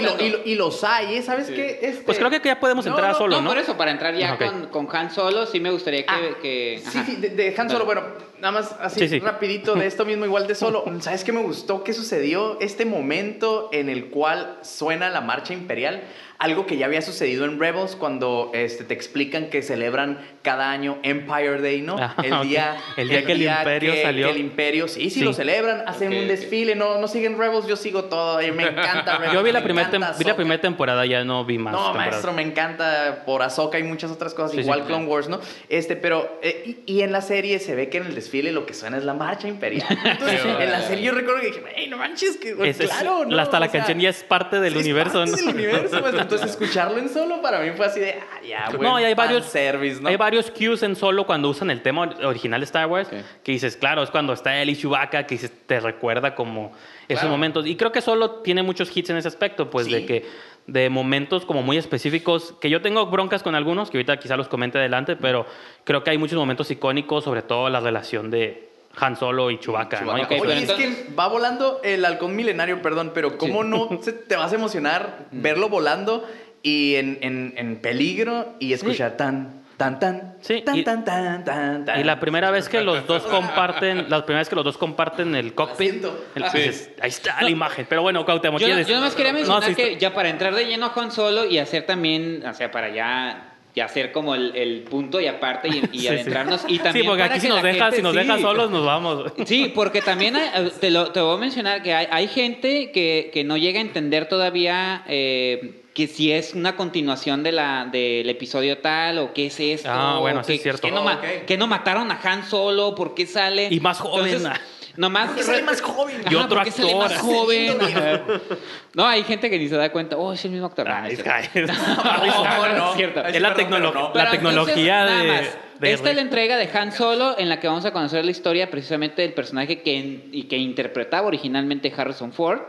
y los hay, ¿eh? ¿Sabes qué? Pues creo que ya podemos entrar Solo, ¿no? Por eso, para entrar ya Okay. con Han Solo, sí me gustaría que... Sí, de Han Solo, bueno, nada más así rapidito de esto mismo, igual de Solo. ¿Sabes qué me gustó? ¿Qué sucedió? Este momento en el cual suena la marcha imperial. Algo que ya había sucedido en Rebels cuando te explican que celebran cada año Empire Day, ¿no? El día que el Imperio salió. Que el Imperio, sí, lo celebran, hacen un desfile, no siguen Rebels, yo sigo todo, y me encanta Rebels. Yo vi la primera temporada, ya no vi más. No, maestro, me encanta por Ahsoka y muchas otras cosas, igual Clone Wars, ¿no? Pero, y en la serie se ve que en el desfile lo que suena es la marcha imperial. Entonces, en la serie yo recuerdo que dije, hey, no manches, que claro, ¿no? Hasta la canción ya es parte del universo, ¿no? Es parte del universo, pues, entonces escucharlo en Solo para mí fue así de, ya, güey. No, y hay varios service, ¿no? Hay varios cues en Solo cuando usan el tema original de Star Wars, que dices, claro, es cuando está él y Chewbacca, que dices, te recuerda como esos momentos. Y creo que Solo tiene muchos hits en ese aspecto, pues de momentos como muy específicos, que yo tengo broncas con algunos, que ahorita quizá los comente adelante, pero creo que hay muchos momentos icónicos, sobre todo la relación de Han Solo y Chewbacca, ¿no? Okay, oye, es que va volando el halcón milenario, perdón, pero ¿cómo no te vas a emocionar verlo volando y en peligro y escuchar tan Tan, tan, Sí, tan, y- tan, tan, tan, tan. Y la primera vez que los dos comparten el cockpit, dices, ahí está la imagen. Pero bueno, Cuauhtémoc, Yo ¿quieres? nada más quería mencionar sí, que ya para entrar de lleno a Han Solo y hacer también, o sea, para ya hacer como el punto y aparte y Sí, adentrarnos. Y sí, también porque para aquí si que nos la dejas, gente- si nos sí. dejas solos, nos vamos. Sí, porque también te voy a mencionar que hay gente que no llega a entender todavía que si es una continuación del episodio tal o qué es esto. Ah, bueno, o sí es cierto. que no mataron a Han Solo, por qué sale. Y más joven. Entonces, nomás ¿Por qué sale más joven? Y otro ¿por qué sale actor. más joven? Ajá. No, hay gente que ni se da cuenta. Oh, es el mismo actor. No, Ay, es Sky. cierto. No, No, es cierto. Ay, Es la, perdón, pero no. la Pero tecnología entonces, nada de... más, de esta es la entrega de Han Solo en la que vamos a conocer la historia precisamente del personaje que interpretaba originalmente Harrison Ford.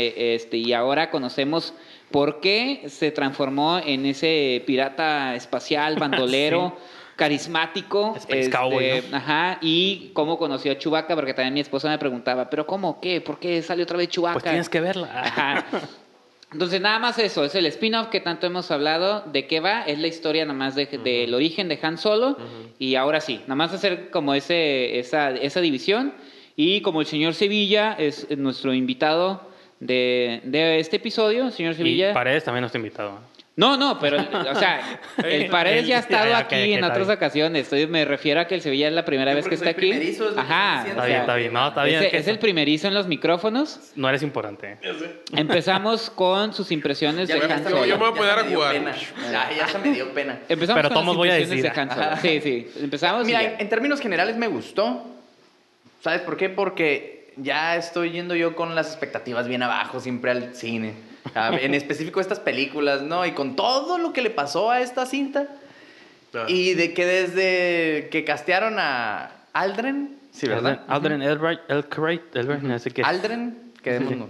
Y ahora conocemos por qué se transformó en ese pirata espacial, bandolero, carismático. Space Cowboy, ¿no? Ajá, y cómo conoció a Chewbacca, porque también mi esposa me preguntaba, ¿pero cómo? ¿Qué? ¿Por qué salió otra vez Chewbacca? Pues tienes que verla. Ajá. Entonces, nada más eso, es el spin-off que tanto hemos hablado. ¿De qué va? Es la historia nada más del origen de Han Solo. Y ahora sí, nada más hacer como esa división. Y como el señor Sevilla es nuestro invitado de este episodio, señor Sevilla. Y Paredes también nos ha invitado. No, pero, o sea, el Paredes ya ha estado Ya, aquí ok, en está otras bien. ocasiones. Me refiero a que el Sevilla es la primera vez que porque está soy aquí. primerizo, es lo que Ajá. estoy o diciendo. Está sea, bien, está bien. No, está bien. es el primerizo en los micrófonos. No eres importante. Empezamos con sus impresiones de Han hasta luego, yo me Solo. voy a poner a jugar. Ya se me dio pena. Empezamos Pero con todos las voy a impresiones decir. de Han Solo. Ajá. Sí. Empezamos y Mira, ya. en términos generales me gustó. ¿Sabes por qué? Porque ya estoy yendo yo con las expectativas bien abajo siempre al cine. En específico estas películas, ¿no? Y con todo lo que le pasó a esta cinta. Ah. Y de que desde que castearon a Aldrin, sí, ¿verdad? Aldrin Elbright, no sé qué. Aldrin, quedémonos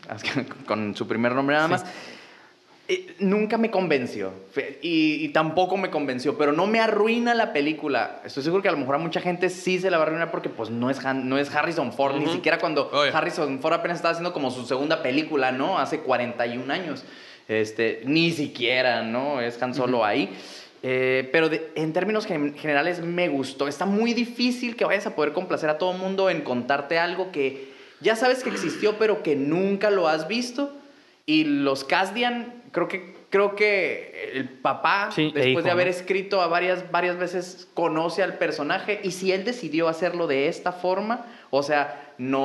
con su primer nombre nada más. Nunca me convenció y tampoco me convenció, pero no me arruina la película. Estoy seguro que a lo mejor a mucha gente sí se la va a arruinar porque pues no es Harrison Ford, ni siquiera cuando Oye. Harrison Ford apenas estaba haciendo como su segunda película, ¿no? Hace 41 años. Ni siquiera, ¿no? Es Han Solo ahí. Pero en términos generales me gustó. Está muy difícil que vayas a poder complacer a todo mundo en contarte algo que ya sabes que existió, pero que nunca lo has visto. Y los Kasdian, creo que el papá, Sí, después de hijo, haber ¿no? escrito a varias veces, conoce al personaje. Y si él decidió hacerlo de esta forma, o sea,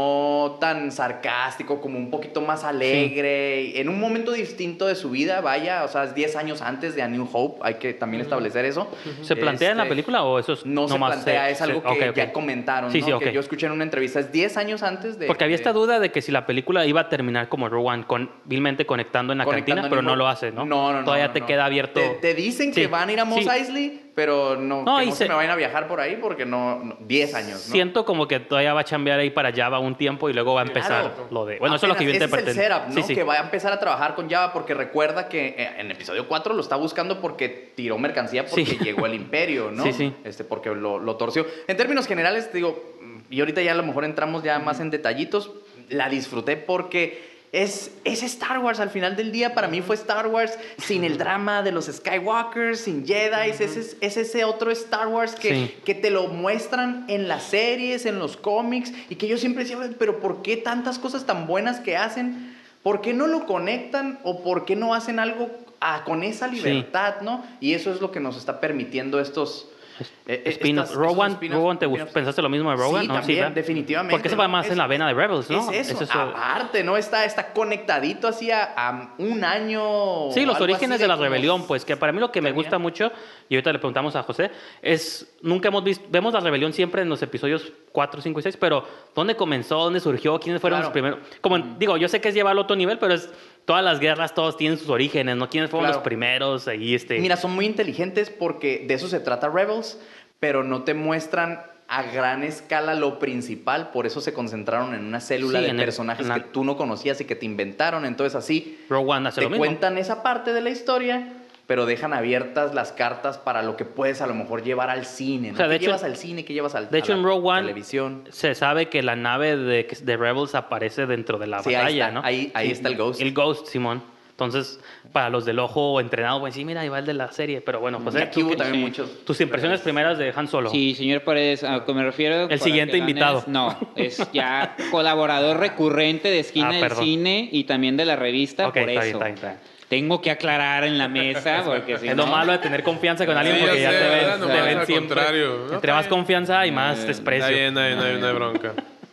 no tan sarcástico, como un poquito más alegre, en un momento distinto de su vida, vaya, o sea, es 10 años antes de A New Hope, hay que también establecer eso. ¿Se plantea en la película o eso es No se nomás plantea, es algo que ok. ya comentaron, Sí, ¿no? sí, ok. Que yo escuché en una entrevista, es 10 años antes de... Porque había esta duda de que si la película iba a terminar como Rogue One, vilmente conectando en la conectando cantina, en pero un- no lo hace, ¿no? No. Todavía te queda abierto. Te dicen que Sí, van a ir a Mos sí. Eisley, pero no, No, que y no se se- me vayan a viajar por ahí porque no 10 años, ¿no? Siento como que todavía va a chambear ahí para Java un tiempo y luego va a empezar Claro. lo de... Bueno, eso es lo que yo Apenas, ese interpreté. es el setup, ¿no? Sí, sí. Que va a empezar a trabajar con Java porque recuerda que en episodio 4 lo está buscando porque tiró mercancía porque Sí. llegó el imperio, ¿no? Sí, sí. Porque lo torció. En términos generales, te digo, y ahorita ya a lo mejor entramos ya más en detallitos, la disfruté porque... Es Star Wars, al final del día para mí fue Star Wars sin el drama de los Skywalkers, sin Jedi, es ese otro Star Wars Sí. que te lo muestran en las series, en los cómics, y que yo siempre decía, pero ¿por qué tantas cosas tan buenas que hacen? ¿Por qué no lo conectan o por qué no hacen algo con esa libertad, no? Y eso es lo que nos está permitiendo estos... Spin-off. Rogue One, ¿pensaste lo mismo de Rogue One? Sí, ¿no? también, ¿verdad? definitivamente. Porque se va más en la vena de Rebels, ¿no? Es eso, Es aparte, ¿no? Está conectadito así a un año. Sí, los algo orígenes así de la como- rebelión, pues que para mí lo que me Tenía. gusta mucho, y ahorita le preguntamos a José, es, nunca hemos visto, vemos la rebelión siempre en los episodios 4, 5 y 6, pero ¿dónde comenzó? ¿Dónde surgió? ¿Quiénes fueron Claro. los primeros? Como, digo, yo sé que es llevarlo a otro nivel, pero es, todas las guerras, todos tienen sus orígenes, ¿no? ¿Quiénes fueron Claro. los primeros? Ahí, Mira, son muy inteligentes porque de eso se trata Rebels, pero no te muestran a gran escala lo principal, por eso se concentraron en una célula Sí, de en el- personajes en la- que tú no conocías y que te inventaron, entonces así Rogue One hace te lo mismo. cuentan esa parte de la historia, pero dejan abiertas las cartas para lo que puedes a lo mejor llevar al cine, ¿no? O sea, de ¿Qué hecho- llevas al cine? ¿Qué llevas De a hecho, la en Rogue One televisión? se sabe que la nave de Rebels aparece dentro de la Sí, ahí batalla, está, ¿no? ahí está el Ghost. El Ghost, Simón. Entonces, para los del ojo entrenado, pues sí, mira, ahí va el de la serie. Pero bueno, pues Aquí hubo también sí. muchos. tus impresiones primeras de Han Solo. Sí, señor Paredes, a lo que me refiero... El siguiente invitado. No, es ya colaborador recurrente de Esquina del perdón. Cine y también de la revista, Ok, por está eso. bien, está bien. Tengo que aclarar en la mesa, porque si Es no... lo malo de tener confianza con alguien Sí, porque ya ya sé, te ¿verdad? ven, No te pasa, ven al siempre. contrario. No, Entre más confianza y más desprecio. Está bien, no hay bronca.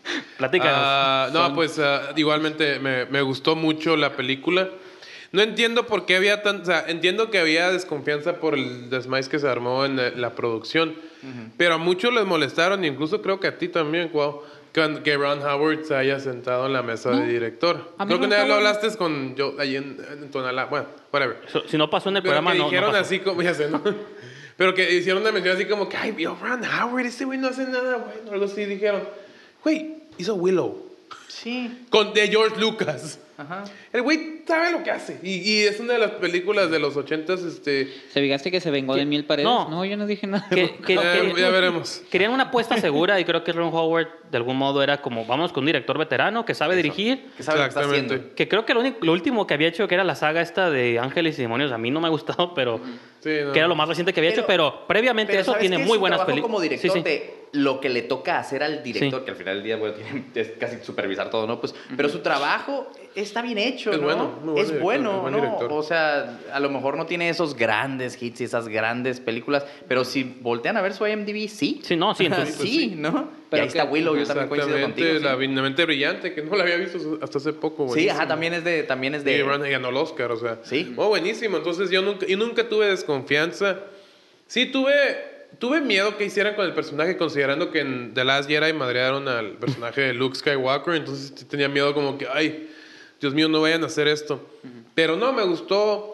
Platícanos. No, pues igualmente me gustó mucho la película. No entiendo por qué había o sea, entiendo que había desconfianza por el desmais que se armó en la producción, pero a muchos les molestaron, incluso creo que a ti también, Cuau, que Ron Howard se haya sentado en la mesa de director. a mí Creo que Ron una vez lo Howard- hablaste con yo allí en Tonalá. Bueno, whatever. Si no pasó en el Pero programa, que no dijeron pasó. así como, ya sé, ¿no? Pero que hicieron una mención así como que, ay, vio Ron Howard, ese güey no hace nada bueno, algo así. Dijeron, güey, hizo Willow. Sí. De George Lucas. Ajá. El güey sabe lo que hace. Y es una de las películas de los 80s, ¿Se fijaste que se vengó de Mil Paredes? No. No, yo no dije nada. ya veremos. Querían una apuesta segura y creo que Ron Howard de algún modo era como, vamos con un director veterano que sabe dirigir. Que sabe lo que está Exactamente. haciendo. Que creo que lo último que había hecho, que era la saga esta de Ángeles y Demonios, a mí no me ha gustado, pero Sí, no. que era lo más reciente que había hecho, pero previamente eso ¿sabes tiene qué? muy Su buenas trabajo películas. como director Sí, sí. de lo que le toca hacer al director, Sí. que al final del día, bueno, es casi supervisar todo, ¿no? Pues, pero su trabajo está bien hecho, Es ¿no? bueno, muy buen es director, bueno, es buen ¿no? director. O sea, a lo mejor no tiene esos grandes hits y esas grandes películas, pero si voltean a ver su IMDb, sí. Sí, no, sí, entonces, sí, ¿no? Y Pero ahí está que- Willow, yo también coincido contigo. Exactamente, ¿sí? La mente brillante, que no la había visto hasta hace poco. Sí, buenísimo. ajá, también es de... Y Ron ganó el Oscar, o sea. Sí. Oh, buenísimo. Entonces yo nunca tuve desconfianza. Sí, tuve miedo que hicieran con el personaje, considerando que en The Last Jedi madrearon al personaje de Luke Skywalker. Entonces sí tenía miedo como que, ay, Dios mío, no vayan a hacer esto. Pero no, me gustó.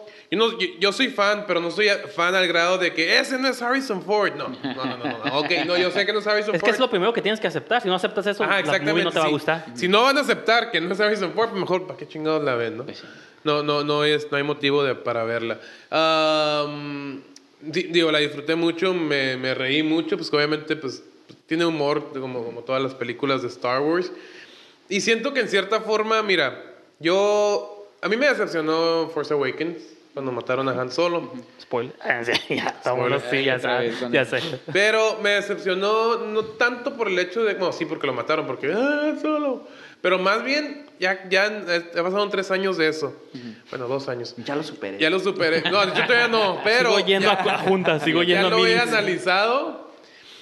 Yo soy fan, pero no soy fan al grado de que ese no es Harrison Ford. No. Ok, no, yo sé que no es Harrison es Ford. que es lo primero que tienes que aceptar. Si no aceptas eso, Ajá, la movie no te va a sí. gustar. Si no van a aceptar que no es Harrison Ford, pues mejor, ¿para qué chingados la ven, no? Pues sí. No hay motivo para verla. Digo, la disfruté mucho, me reí mucho, pues obviamente pues tiene humor como todas las películas de Star Wars. Y siento que en cierta forma, mira, a mí me decepcionó Force Awakens cuando mataron a Han Solo. Spoiler. Sí, ya, vámonos, sí, ya Otra vez sé. con Ya eso. sé. Pero me decepcionó no tanto por el hecho de... Bueno, sí, porque lo mataron, porque... Solo. Pero más bien, ya ha pasado 3 años de eso. Bueno, 2 años. Ya lo superé. Ya lo superé. No, yo todavía no, pero... Sigo yendo a juntas, sigo yendo Ya a lo he meetings. analizado.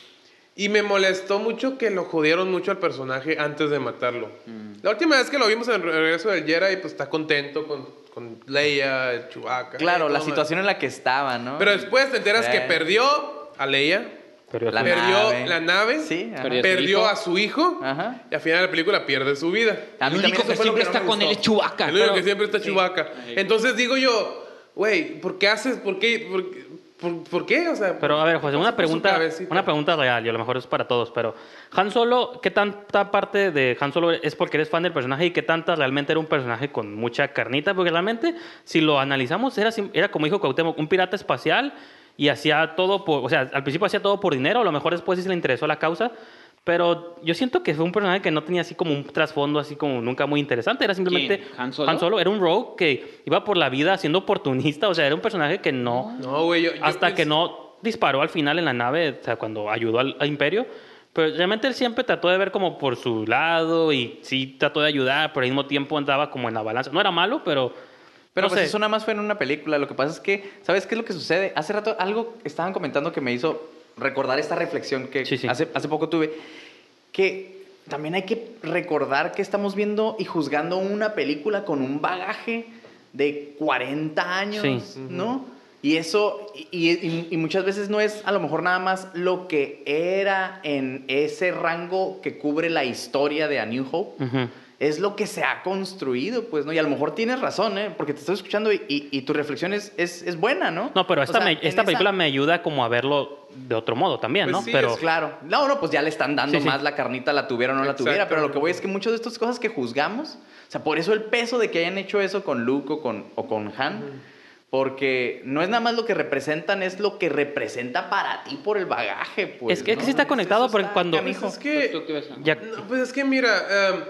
Y me molestó mucho que lo jodieron mucho al personaje antes de matarlo. La última vez que lo vimos en el regreso del Jedi, pues está contento con Leia, el Chewbacca. Claro, la todo situación en la que estaba, ¿no? Pero después te enteras que perdió a Leia, Pero La perdió nave. la nave, Sí, ajá. Perdió perdió hijo. a su hijo, Ajá. y al final de la película pierde su vida. A mí El también único eso que fue lo siempre no está me con él gustó. es Chewbacca. El único pero- que siempre está Chewbacca. Entonces digo yo, güey, ¿por qué haces? ¿Por qué? ¿Por qué? O sea, Pero a ver, José, una pasa por su cabecita. pregunta real, y a lo mejor es para todos, pero Han Solo, ¿qué tanta parte de Han Solo es porque eres fan del personaje y qué tanta realmente era un personaje con mucha carnita? Porque realmente, si lo analizamos, era como dijo Cuauhtémoc, un pirata espacial y hacía todo o sea, al principio hacía todo por dinero, a lo mejor después sí se le interesó la causa, pero yo siento que fue un personaje que no tenía así como un trasfondo así como nunca muy interesante, era simplemente ¿Quién? ¿Han Solo? era un rogue que iba por la vida siendo oportunista, o sea, era un personaje que no No, güey, yo hasta que pienso- no disparó al final en la nave, o sea, cuando ayudó al Imperio. Pero realmente él siempre trató de ver como por su lado y sí trató de ayudar, pero al mismo tiempo andaba como en la balanza. No era malo, pero... Pero no pues sé. eso nada más fue en una película. Lo que pasa es que, ¿sabes qué es lo que sucede? Hace rato algo estaban comentando que me hizo recordar esta reflexión que Sí, sí. hace poco tuve. Que también hay que recordar que estamos viendo y juzgando una película con un bagaje de 40 años, Sí. ¿no? Y eso, y muchas veces no es a lo mejor nada más lo que era en ese rango que cubre la historia de A New Hope. Ujú. Es lo que se ha construido, pues, ¿no? Y a lo mejor tienes razón, ¿eh? Porque te estoy escuchando y tu reflexión es buena, ¿no? No, pero O sea, en esta película me ayuda como a verlo de otro modo también, Pues ¿no? sí, pero es Claro. No, pues ya le están dando Sí, sí. más la carnita, la tuviera o no la tuviera. Pero lo que voy es que muchas de estas cosas que juzgamos, o sea, por eso el peso de que hayan hecho eso con Luke o con Han, porque no es nada más lo que representan, es lo que representa para ti por el bagaje, pues. es que ¿no? sí está conectado Eso porque está cuando... canijo. Pues es que... ¿Tú qué ves? Ya- No, pues es que mira,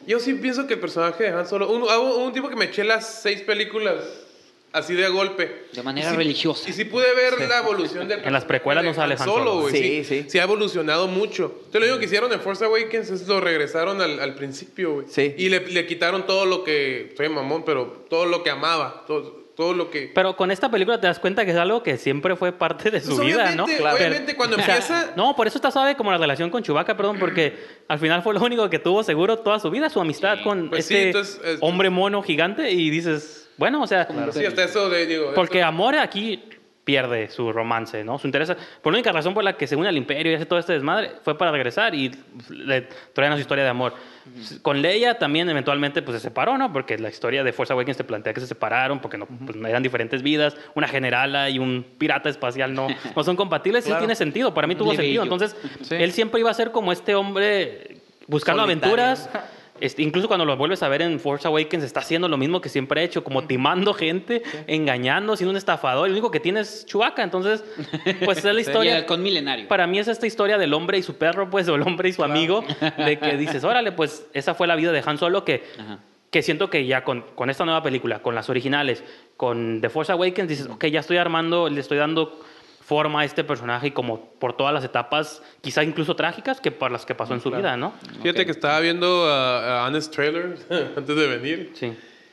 Yo sí pienso que el personaje de Han Solo... Hubo un tiempo que me eché las 6 películas así de golpe. De manera religiosa. Y sí pude ver la evolución del En las precuelas no sale Han Solo, güey. Sí. Sí ha evolucionado mucho. Te lo digo que hicieron en Force Awakens, es lo regresaron al principio, güey. Sí. Y le quitaron todo lo que... Soy mamón, pero todo lo que amaba. Todo lo que... Pero con esta película te das cuenta que es algo que siempre fue parte de su Pues vida, ¿no? Obviamente cuando empieza... No, por eso está suave como la relación con Chewbacca, perdón, porque al final fue lo único que tuvo seguro toda su vida, su amistad con Pues sí, entonces, hombre mono gigante, y dices, bueno, o sea... Sí, hasta eso digo... Porque amor aquí pierde su romance, ¿no? Su interés. Por la única razón por la que se une al Imperio y hace todo este desmadre fue para regresar y le traen a su historia de amor. Con Leia también eventualmente pues se separó, ¿no? Porque la historia de Force Awakens te plantea que se separaron porque no, pues, eran diferentes vidas. Una generala y un pirata espacial no son compatibles. Claro. Sí tiene sentido. Para mí tuvo sentido. Entonces, él siempre iba a ser como este hombre buscando aventuras. Incluso cuando lo vuelves a ver en Force Awakens, está haciendo lo mismo que siempre ha hecho, como timando gente, engañando, siendo un estafador. El único que tiene es Chewbacca. Entonces, pues es la historia. Y el halcón milenario. Para mí es esta historia del hombre y su perro, pues, o el hombre y su amigo, de que dices, órale, pues esa fue la vida de Han Solo que siento que ya con esta nueva película, con las originales, con The Force Awakens, dices, ok, ya estoy armando, le estoy dando forma a este personaje y como por todas las etapas, quizá incluso trágicas, que por las que pasó en su vida, ¿no? Fíjate que estaba viendo a Honest Trailer antes de venir. Sí.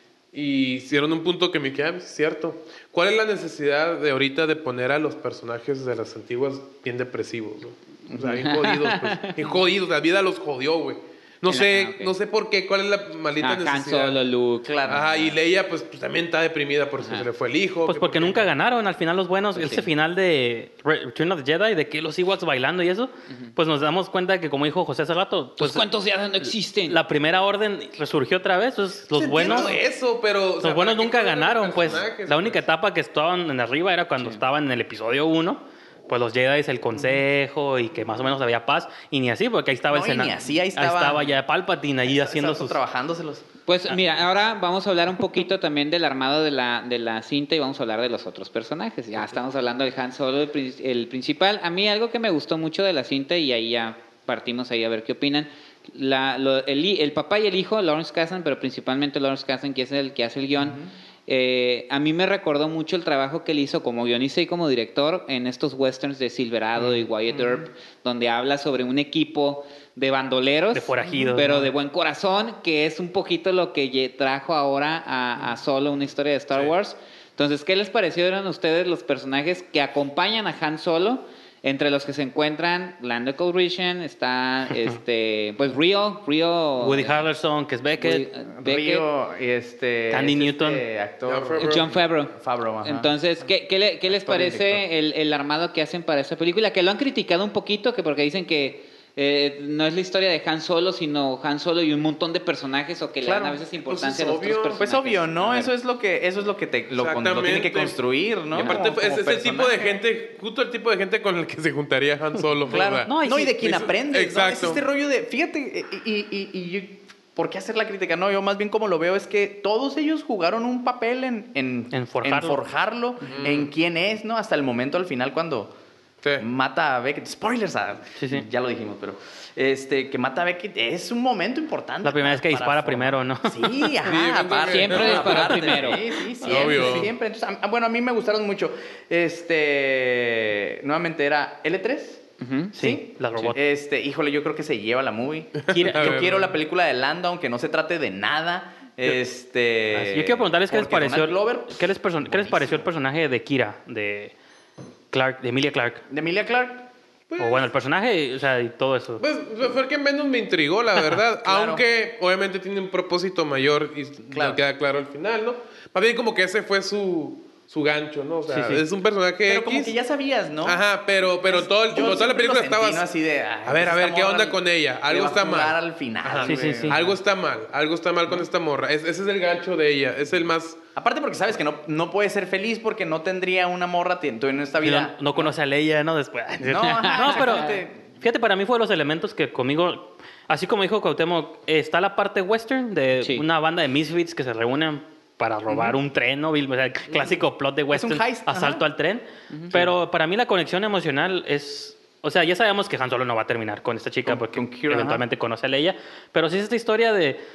Y hicieron un punto que me queda cierto. ¿Cuál es la necesidad de ahorita de poner a los personajes de las antiguas bien depresivos, ¿no? O sea, bien jodidos, pues. Bien jodidos. La vida los jodió, güey. No sé por qué, cuál es la maldita necesidad. Han Solo, Luke. Claro. Ajá, y Leia pues también está deprimida porque se le fue el hijo. Pues porque nunca ganaron, al final los buenos, ese final de Return of the Jedi, de que los Ewoks bailando y eso, pues nos damos cuenta que como dijo José hace rato, pues ¿cuántos ya no existen? La primera orden resurgió otra vez, pues los buenos... Eso, pero... Los buenos nunca ganaron, pues la única etapa que estaban en arriba era cuando estaban en el episodio 1. Pues los Jedi, el consejo y que más o menos había paz, y ni así, porque ahí estaba el Senado. Ahí estaba ya Palpatine ahí haciendo sus... trabajándoselos. Pues mira, ahora vamos a hablar un poquito también del armado de la cinta y vamos a hablar de los otros personajes. Ya estamos hablando de Han Solo, el principal. A mí algo que me gustó mucho de la cinta, y ahí ya partimos ahí a ver qué opinan. El papá y el hijo, Lawrence Kasdan, pero principalmente Lawrence Kasdan, que es el que hace el guión. A mí me recordó mucho el trabajo que él hizo como guionista y como director en estos westerns de Silverado y Wyatt Earp, donde habla sobre un equipo de bandoleros, de forajidos, pero ¿no? de buen corazón, que es un poquito lo que trajo ahora a Solo, una historia de Star Wars. Entonces, ¿qué les parecieron a ustedes los personajes que acompañan a Han Solo? Entre los que se encuentran Lando Calrissian, está pues Rio, Woody Harrelson, que es Beckett, Rio y Tandy Newton, actor John Favreau. Ajá. Entonces, ¿qué les parece el armado que hacen para esta película? Que lo han criticado un poquito, que porque dicen que no es la historia de Han Solo, sino Han Solo y un montón de personajes, o que le dan a veces importancia a los otros personajes. Pues obvio, ¿no? Eso es lo que lo tiene que construir, ¿no? Y aparte es el tipo de gente, justo el tipo de gente con el que se juntaría Han Solo. Claro. ¿no? Y de quien aprendes. Exacto. ¿No? Es este rollo de, fíjate, y ¿por qué hacer la crítica? No, yo más bien como lo veo es que todos ellos jugaron un papel en forjarlo, en quién es, ¿no? Hasta el momento al final cuando mata a Beckett. Spoilers, ya lo dijimos, pero que mata a Beckett es un momento importante. La primera vez que dispara primero, ¿no? Sí, aparte. Siempre dispara primero. Sí, siempre. Entonces, bueno, a mí me gustaron mucho. Nuevamente era L3. Sí, la robot. Híjole, yo creo que se lleva la movie. Yo quiero la película de Lando, aunque no se trate de nada. Yo quiero preguntarles qué les pareció. ¿Qué les pareció el personaje de Kira, de Emilia Clarke? ¿De Emilia Clarke? O bueno, el personaje, o sea, y todo eso. Pues fue el que menos me intrigó, la verdad. Claro. Aunque obviamente tiene un propósito mayor y no queda claro al final, ¿no? Más bien como que ese fue su gancho, ¿no? O sea, es un personaje pero X. Como que ya sabías, ¿no? Ajá, pero toda la película estabas... así de... A ver, ¿qué onda con ella? Algo está mal. Al final, sí. Algo está mal con esta morra. Ese es el gancho de ella. Es el más... Aparte porque sabes que no puede ser feliz porque no tendría una morra en esta vida. No conoce a Leia, ¿no? Después. No, pero fíjate, para mí fue de los elementos que conmigo... Así como dijo Cuauhtémoc, está la parte western de una banda de misfits que se reúnen para robar un tren, ¿no? O sea, el clásico plot de western, asalto al tren. Pero para mí la conexión emocional es... O sea, ya sabemos que Han Solo no va a terminar con esta chica porque eventualmente conoce a Leia. Pero sí es esta historia de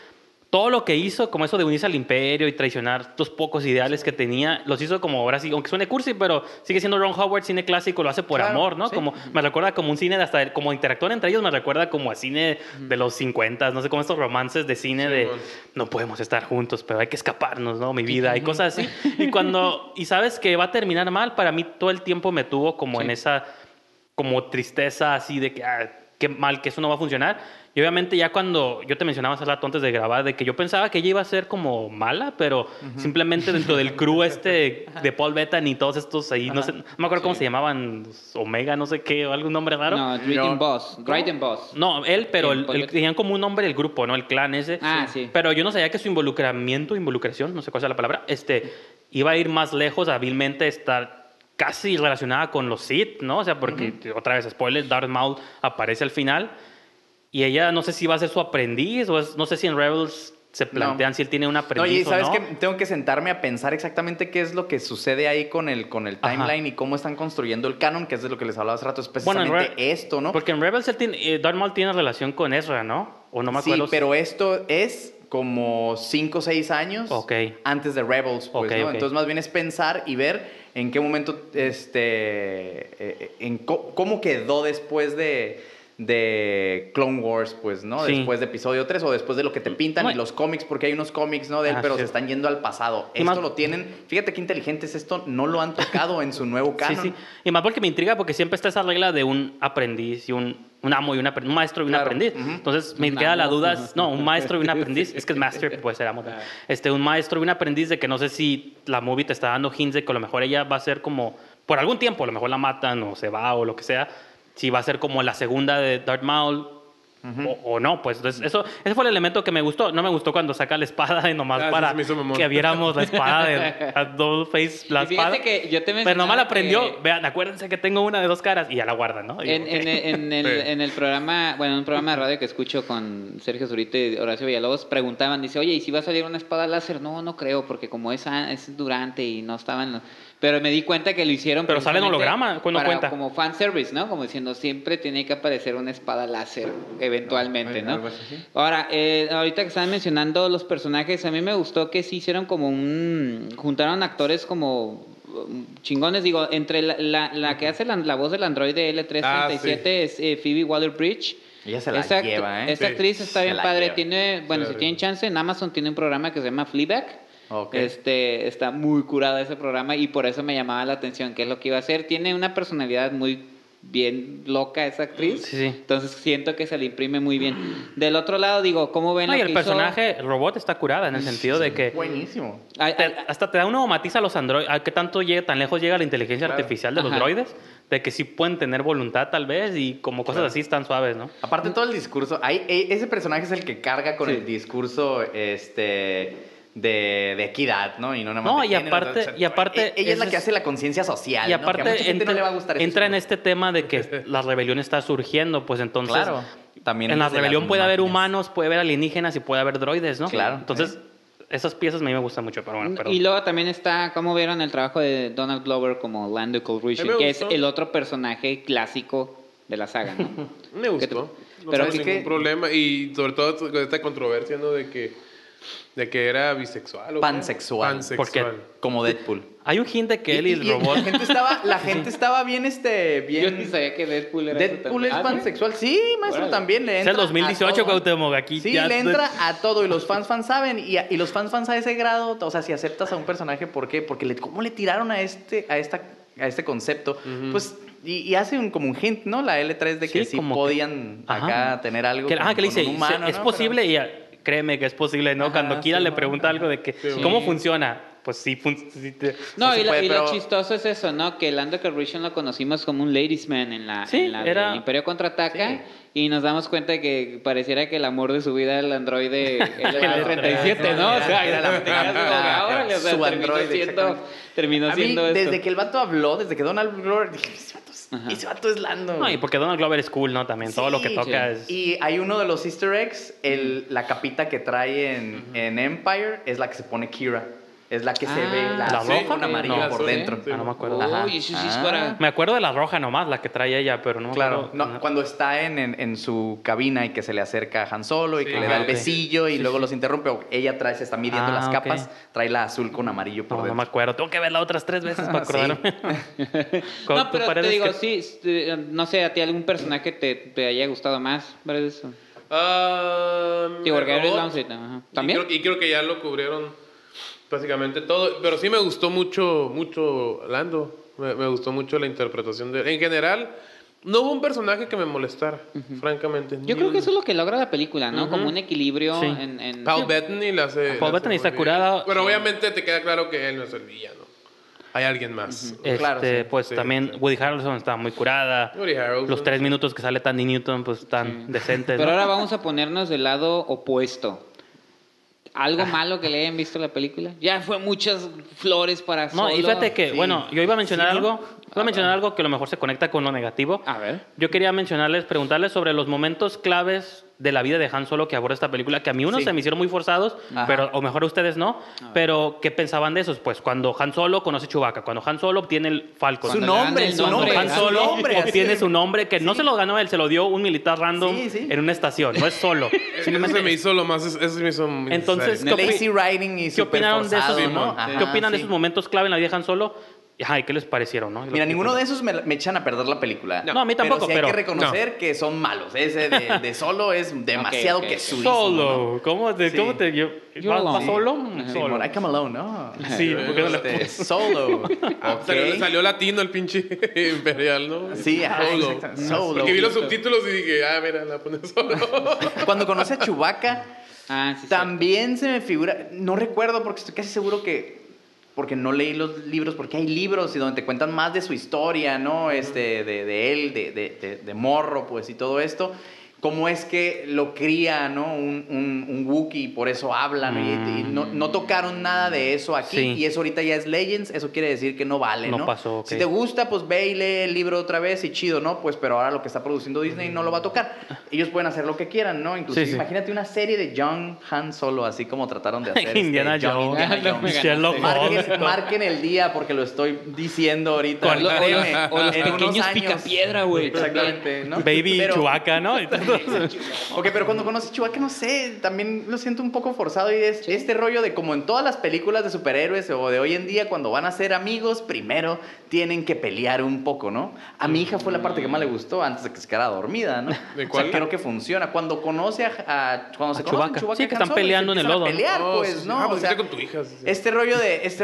todo lo que hizo, como eso de unirse al imperio y traicionar los pocos ideales que tenía, los hizo como ahora sí, aunque suene cursi, pero sigue siendo Ron Howard, cine clásico, lo hace por amor, ¿no? Sí. Como, me recuerda como un cine de hasta, como interactúan entre ellos, me recuerda como a cine de los 50, no sé, como estos romances de cine de no podemos estar juntos, pero hay que escaparnos, ¿no? Mi vida y cosas así. Y sabes que va a terminar mal, para mí todo el tiempo me tuvo como en esa como tristeza así de que qué mal, que eso no va a funcionar. Y obviamente ya cuando yo te mencionaba hace rato antes de grabar de que yo pensaba que ella iba a ser como mala, pero simplemente dentro del crew de Paul Bettany y todos estos ahí, no sé, no me acuerdo cómo se llamaban, Omega, no sé qué, o algún nombre raro. No, Dryden Boss. No, él, pero tenían como un nombre del grupo, ¿no? El clan ese. Sí. Pero yo no sabía que su involucración, no sé cuál es la palabra, iba a ir más lejos, hábilmente estar casi relacionada con los Sith, ¿no? O sea, porque, otra vez, spoiler, Darth Maul aparece al final. Y ella no sé si va a ser su aprendiz o no sé si en Rebels se plantean si él tiene un aprendiz o no. ¿Sabes qué? Tengo que sentarme a pensar exactamente qué es lo que sucede ahí con el timeline y cómo están construyendo el canon, que es de lo que les hablaba hace rato, es precisamente esto, ¿no? Porque en Rebels Darth Maul tiene relación con Ezra, ¿no? O no me acuerdo. Sí, pero esto es como 5 o 6 años antes de Rebels, pues, ¿no? Entonces más bien es pensar y ver en qué momento, cómo quedó después de Clone Wars, pues, ¿no? Sí. Después de episodio 3 o después de lo que te pintan y los cómics, porque hay unos cómics, ¿no? De él, pero se están yendo al pasado. Esto lo tienen, fíjate qué inteligente es esto, no lo han tocado en su nuevo canon. Sí. Y más porque me intriga porque siempre está esa regla de un aprendiz y un amo y un maestro y un aprendiz. Entonces me queda la duda, un maestro y un aprendiz, es que es master, puede ser amo. Un maestro y un aprendiz de que no sé si la movie te está dando hints de que a lo mejor ella va a ser como, por algún tiempo, a lo mejor la matan o se va o lo que sea, si va a ser como la segunda de Darth Maul o no, pues entonces ese fue el elemento que me gustó. No me gustó cuando saca la espada y nomás para que viéramos la espada de Dollface, la espada. Que yo te pero nomás la aprendió. Vean, acuérdense que tengo una de 2 caras y ya la guardan, ¿no? En el programa, un programa de radio que escucho con Sergio Zurita y Horacio Villalobos, preguntaban, dice, oye, ¿y si va a salir una espada láser? No creo, porque como es durante y no estaban... Pero me di cuenta que lo hicieron. Pero sale en holograma, cuando cuenta. Como fanservice, ¿no? Como diciendo, siempre tiene que aparecer una espada láser, eventualmente, ¿no? Ahora, ahorita que estaban mencionando los personajes, a mí me gustó que sí hicieron como juntaron actores como chingones. Digo, entre la que hace la voz del androide L337 es Phoebe Waller-Bridge. Ella se la lleva, ¿eh? Esta actriz está bien padre. Tiene, si tienen chance, en Amazon tiene un programa que se llama Fleabag. Está muy curada ese programa y por eso me llamaba la atención qué es lo que iba a hacer. Tiene una personalidad muy bien loca esa actriz. Sí. Entonces siento que se le imprime muy bien. Del otro lado, digo, ¿cómo ven y el personaje, el robot, está curada en el sentido de que... Buenísimo. Hasta te da una matiza a los androides. ¿A qué tanto tan lejos llega la inteligencia artificial de los droides? De que sí pueden tener voluntad tal vez y como cosas así están suaves, ¿no? Aparte todo el discurso, ese personaje es el que carga con el discurso, de equidad, ¿no? Y no nada más y aparte ella es la que hace la conciencia social, y aparte, ¿no? Que a mucha gente no le va a gustar entra en este tema de que la rebelión está surgiendo, pues entonces también en la rebelión puede haber humanos, puede haber alienígenas y puede haber droides, ¿no? Claro. Entonces esas piezas a mí me gustan mucho, pero bueno. Y luego también está, ¿cómo vieron el trabajo de Donald Glover como Lando Calrissian? Que es el otro personaje clásico de la saga, ¿no? Me gustó. No hay ningún problema. Y sobre todo con esta controversia, ¿no? De que era bisexual o pansexual. Porque como Deadpool. Hay un hint de que él y el robot. La gente estaba bien, bien. Yo ni sabía que Deadpool era es pansexual. Sí, maestro, también le entra. Es el 2018, Cuauhtémoc, aquí. Sí, le entra a todo y los fans saben y los fans a ese grado, o sea, si aceptas a un personaje, ¿por qué? Porque cómo le tiraron a este concepto, pues y hace como un hint, ¿no? La L3 de que sí podían acá tener algo que le dice, un humano, es posible y créeme que es posible, ¿no? Cuando Kira le pregunta algo de que ¿cómo funciona? Pues sí, lo chistoso es eso, ¿no? Que Lando Calrissian lo conocimos como un ladies man en el Imperio Contraataca y nos damos cuenta de que pareciera que el amor de su vida era el androide L37, ¿no? O sea, era la su androide terminó siendo esto. Desde que el vato habló, desde que Donald Glover dije, ese vato es Lando. No, y porque Donald Glover es cool, ¿no? También todo lo que toca es... Y hay uno de los easter eggs, la capita que trae en Empire es la que se pone Kira. Es la que se ve, ¿la azul roja? con amarillo No, por sí, dentro. sí. No me acuerdo. Ajá. Uy, eso sí es para... Me acuerdo de la roja nomás, la que trae ella, pero no me Claro, acuerdo. no, cuando está en su cabina y que se le acerca a Han Solo y Sí. que le da el Ok. besillo y Sí, luego sí. los interrumpe, o ella se está midiendo las ok. capas, trae la azul con amarillo por No, no me dentro. acuerdo. Tengo que verla otras 3 veces para Sí. acordarme. No, pero te digo, que... sí, no sé, ¿a ti algún personaje te haya gustado más? ¿Verdad eso? Digo, porque el eres robot. Lancet, ajá. ¿También? Y creo que ya lo cubrieron básicamente todo. Pero sí me gustó mucho Lando. Me gustó mucho la interpretación de él. En general, no hubo un personaje que me molestara, francamente. Yo creo que eso es lo que logra la película, ¿no? Como un equilibrio Sí. en... Paul Bettany la hace. Paul la hace Bettany está muy curada. bien. Pero obviamente te queda claro que él no es el villano. Hay alguien más. Claro, sí. Pues Sí, también sí. Woody Harrelson está muy curada. Woody Harrelson, Los 3 sí. minutos que sale Tandy Newton, pues están decentes. Pero ¿no? ahora vamos a ponernos del lado opuesto. ¿Algo malo que le hayan visto a la película? Ya fue muchas flores para No, Solo. y fíjate que, Sí. bueno, yo iba a mencionar Sí, ¿no? algo. Iba a mencionar algo que a lo mejor se conecta con lo negativo. A ver. Yo quería preguntarles sobre los momentos claves de la vida de Han Solo que aborda esta película, que a mí unos Sí. se me hicieron muy forzados, Ajá. pero o mejor a ustedes no, pero ¿qué pensaban de esos? Pues cuando Han Solo conoce a Chewbacca, cuando Han Solo obtiene el Falcon. Su Cuando le dan nombre, el su nombre. nombre. Han su Solo nombre, así obtiene de- su nombre, que no se lo ganó él, se lo dio un militar random Sí, sí. en una estación, no es Solo. Eso se me hizo lo más. Eso se me hizo muy Entonces, necesario. Lazy writing y ¿Qué súper opinaron de esos? forzado, ¿no? ¿Qué Ajá, opinan de sí. esos momentos clave en la vida de Han Solo? Ajá, ¿y qué les parecieron, no? Mira, ninguno de esos me echan a perder la película. No, a mí tampoco, pero sí hay pero- que reconocer que son malos. Ese de Solo es demasiado ok. quesudísimo. Solo, ¿cómo te, Sí. cómo te yo, You're ¿vas alone. solo? ¿no? Solo. I come alone, ¿no? Sí, ¿por qué no le Solo. Ah, Ok. salió latino el pinche imperial, ¿no? Sí, ajá, Solo. exacto. Solo. Porque vi los subtítulos y dije, mira, la pone solo. Cuando conoce a Chewbacca, Ah, sí, también se me figura, no recuerdo porque estoy casi seguro porque no leí los libros, porque hay libros y donde te cuentan más de su historia, ¿no? De él, de morro, pues, y todo esto. Cómo es que lo cría, ¿no? Un Wookiee, y por eso hablan, ¿no? Y no tocaron nada de eso aquí, Sí. y eso ahorita ya es Legends, eso quiere decir que no vale, ¿no? No pasó, ok. Si te gusta, pues ve y lee el libro otra vez y chido, ¿no? Pues, pero ahora lo que está produciendo Disney no lo va a tocar. Ellos pueden hacer lo que quieran, ¿no? Inclusive, Sí, sí. imagínate una serie de Young Han Solo, así como trataron de hacer Indiana Young Jones. Indiana No me Jones. Sherlock ganaste. Holmes. Marquen el día porque lo estoy diciendo ahorita. O los Créeme, o los en unos pequeños años. picapiedra, güey. Exactamente, ¿no? Baby Pero- Chewbacca, ¿no? Entonces, Ok, pero cuando conocí a Chewbacca, no sé, también lo siento un poco forzado y es este rollo de como en todas las películas de superhéroes o de hoy en día, cuando van a ser amigos, primero tienen que pelear un poco, ¿no? A mi hija fue la parte que más le gustó antes de que se quedara dormida, ¿no? ¿De cuál? O sea, creo que funciona. Cuando conoce cuando se conocen Chewbacca. Chewbacca Sí, y que Han están Solo, peleando en se el empiezan lodo, a ¿no? pelear, pues, ¿no? Pues O sea, vete con tu hija. Sí, sí. este rollo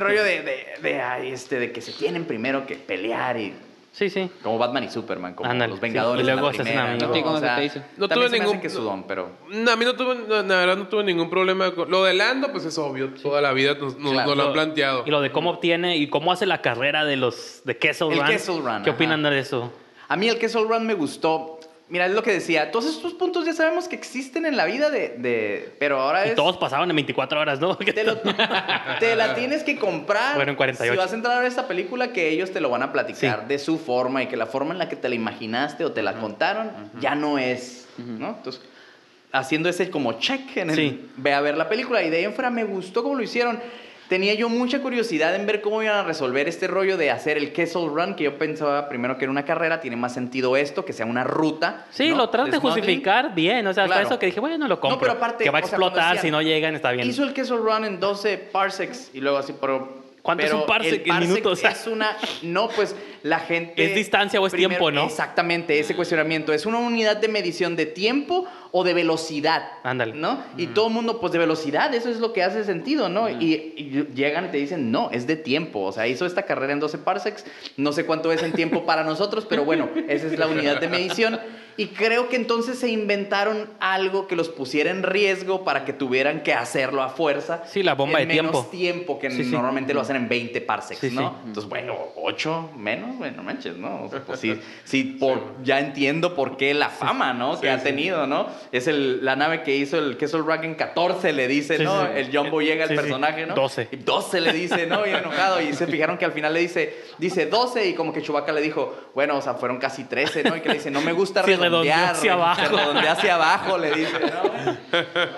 de que se tienen primero que pelear y sí, sí. como Batman y Superman, como Ándale, los sí. Vengadores. Y luego de la se hacen primera, amigos. ¿A ti cómo O se sea, te hizo? No también tuve se me hace ningún- que sudón, pero No, a mí la verdad no tuve ningún problema con... Lo de Lando, pues es obvio. Toda la vida nos Claro. lo han planteado. Y lo de cómo obtiene y cómo hace la carrera de Kessel El Run. Kessel Run, ¿Qué ajá. opinan de eso? a mí el Kessel Run me gustó. Mira, es lo que decía. Todos estos puntos ya sabemos que existen en la vida pero ahora Y es... todos pasaban en 24 horas, ¿no? Te la tienes que comprar. Bueno, en 48. Si vas a entrar a ver esta película, que ellos te lo van a platicar Sí. de su forma y que la forma en la que te la imaginaste o te la contaron ya no es, ¿no? Entonces, haciendo ese como check en el... Sí. Ve a ver la película y de ahí en fuera me gustó cómo lo hicieron. Tenía yo mucha curiosidad en ver cómo iban a resolver este rollo de hacer el Kessel Run, que yo pensaba primero que era una carrera, tiene más sentido esto, que sea una ruta. Sí, ¿no? lo tratan de smuggling. justificar bien. O sea, hasta Claro. eso que dije, bueno, lo compro. No, pero aparte, que va a o sea, cuando explotar decían, si no llegan, está bien. Hizo el Kessel Run en 12 parsecs y luego así, pero... ¿Cuánto es pero un parsec el en minutos? Es una... No, pues la gente... ¿Es distancia o es tiempo, no? Exactamente, ese cuestionamiento. ¿Es una unidad de medición de tiempo o de velocidad? Ándale. ¿No? Y todo el mundo, pues de velocidad, eso es lo que hace sentido, ¿no? Y llegan y te dicen, no, es de tiempo. O sea, hizo esta carrera en 12 parsecs. No sé cuánto es en tiempo para nosotros, pero bueno, esa es la unidad de medición. Y creo que entonces se inventaron algo que los pusiera en riesgo para que tuvieran que hacerlo a fuerza. Sí, la bomba en de menos tiempo. tiempo que Sí, sí. normalmente lo hacen en 20 parsecs, Sí, sí. ¿no? Entonces, bueno, 8 menos, bueno, manches, ¿no? O sea, pues sí, ya entiendo por qué la fama, ¿no? Que ha tenido, ¿no? Es la nave que hizo el Kessel Run en 14, le dice, Sí, ¿no? sí. El Jumbo llega, el Sí, sí. personaje, ¿no? 12. Y 12 le dice, ¿no? Bien enojado. Y se fijaron que al final le dice 12 y como que Chewbacca le dijo, bueno, o sea, fueron casi 13, ¿no? Y que le dice, no me gusta Sí, redondeó redondear. hacia güey. abajo. Se redondea hacia abajo, le dice, ¿no?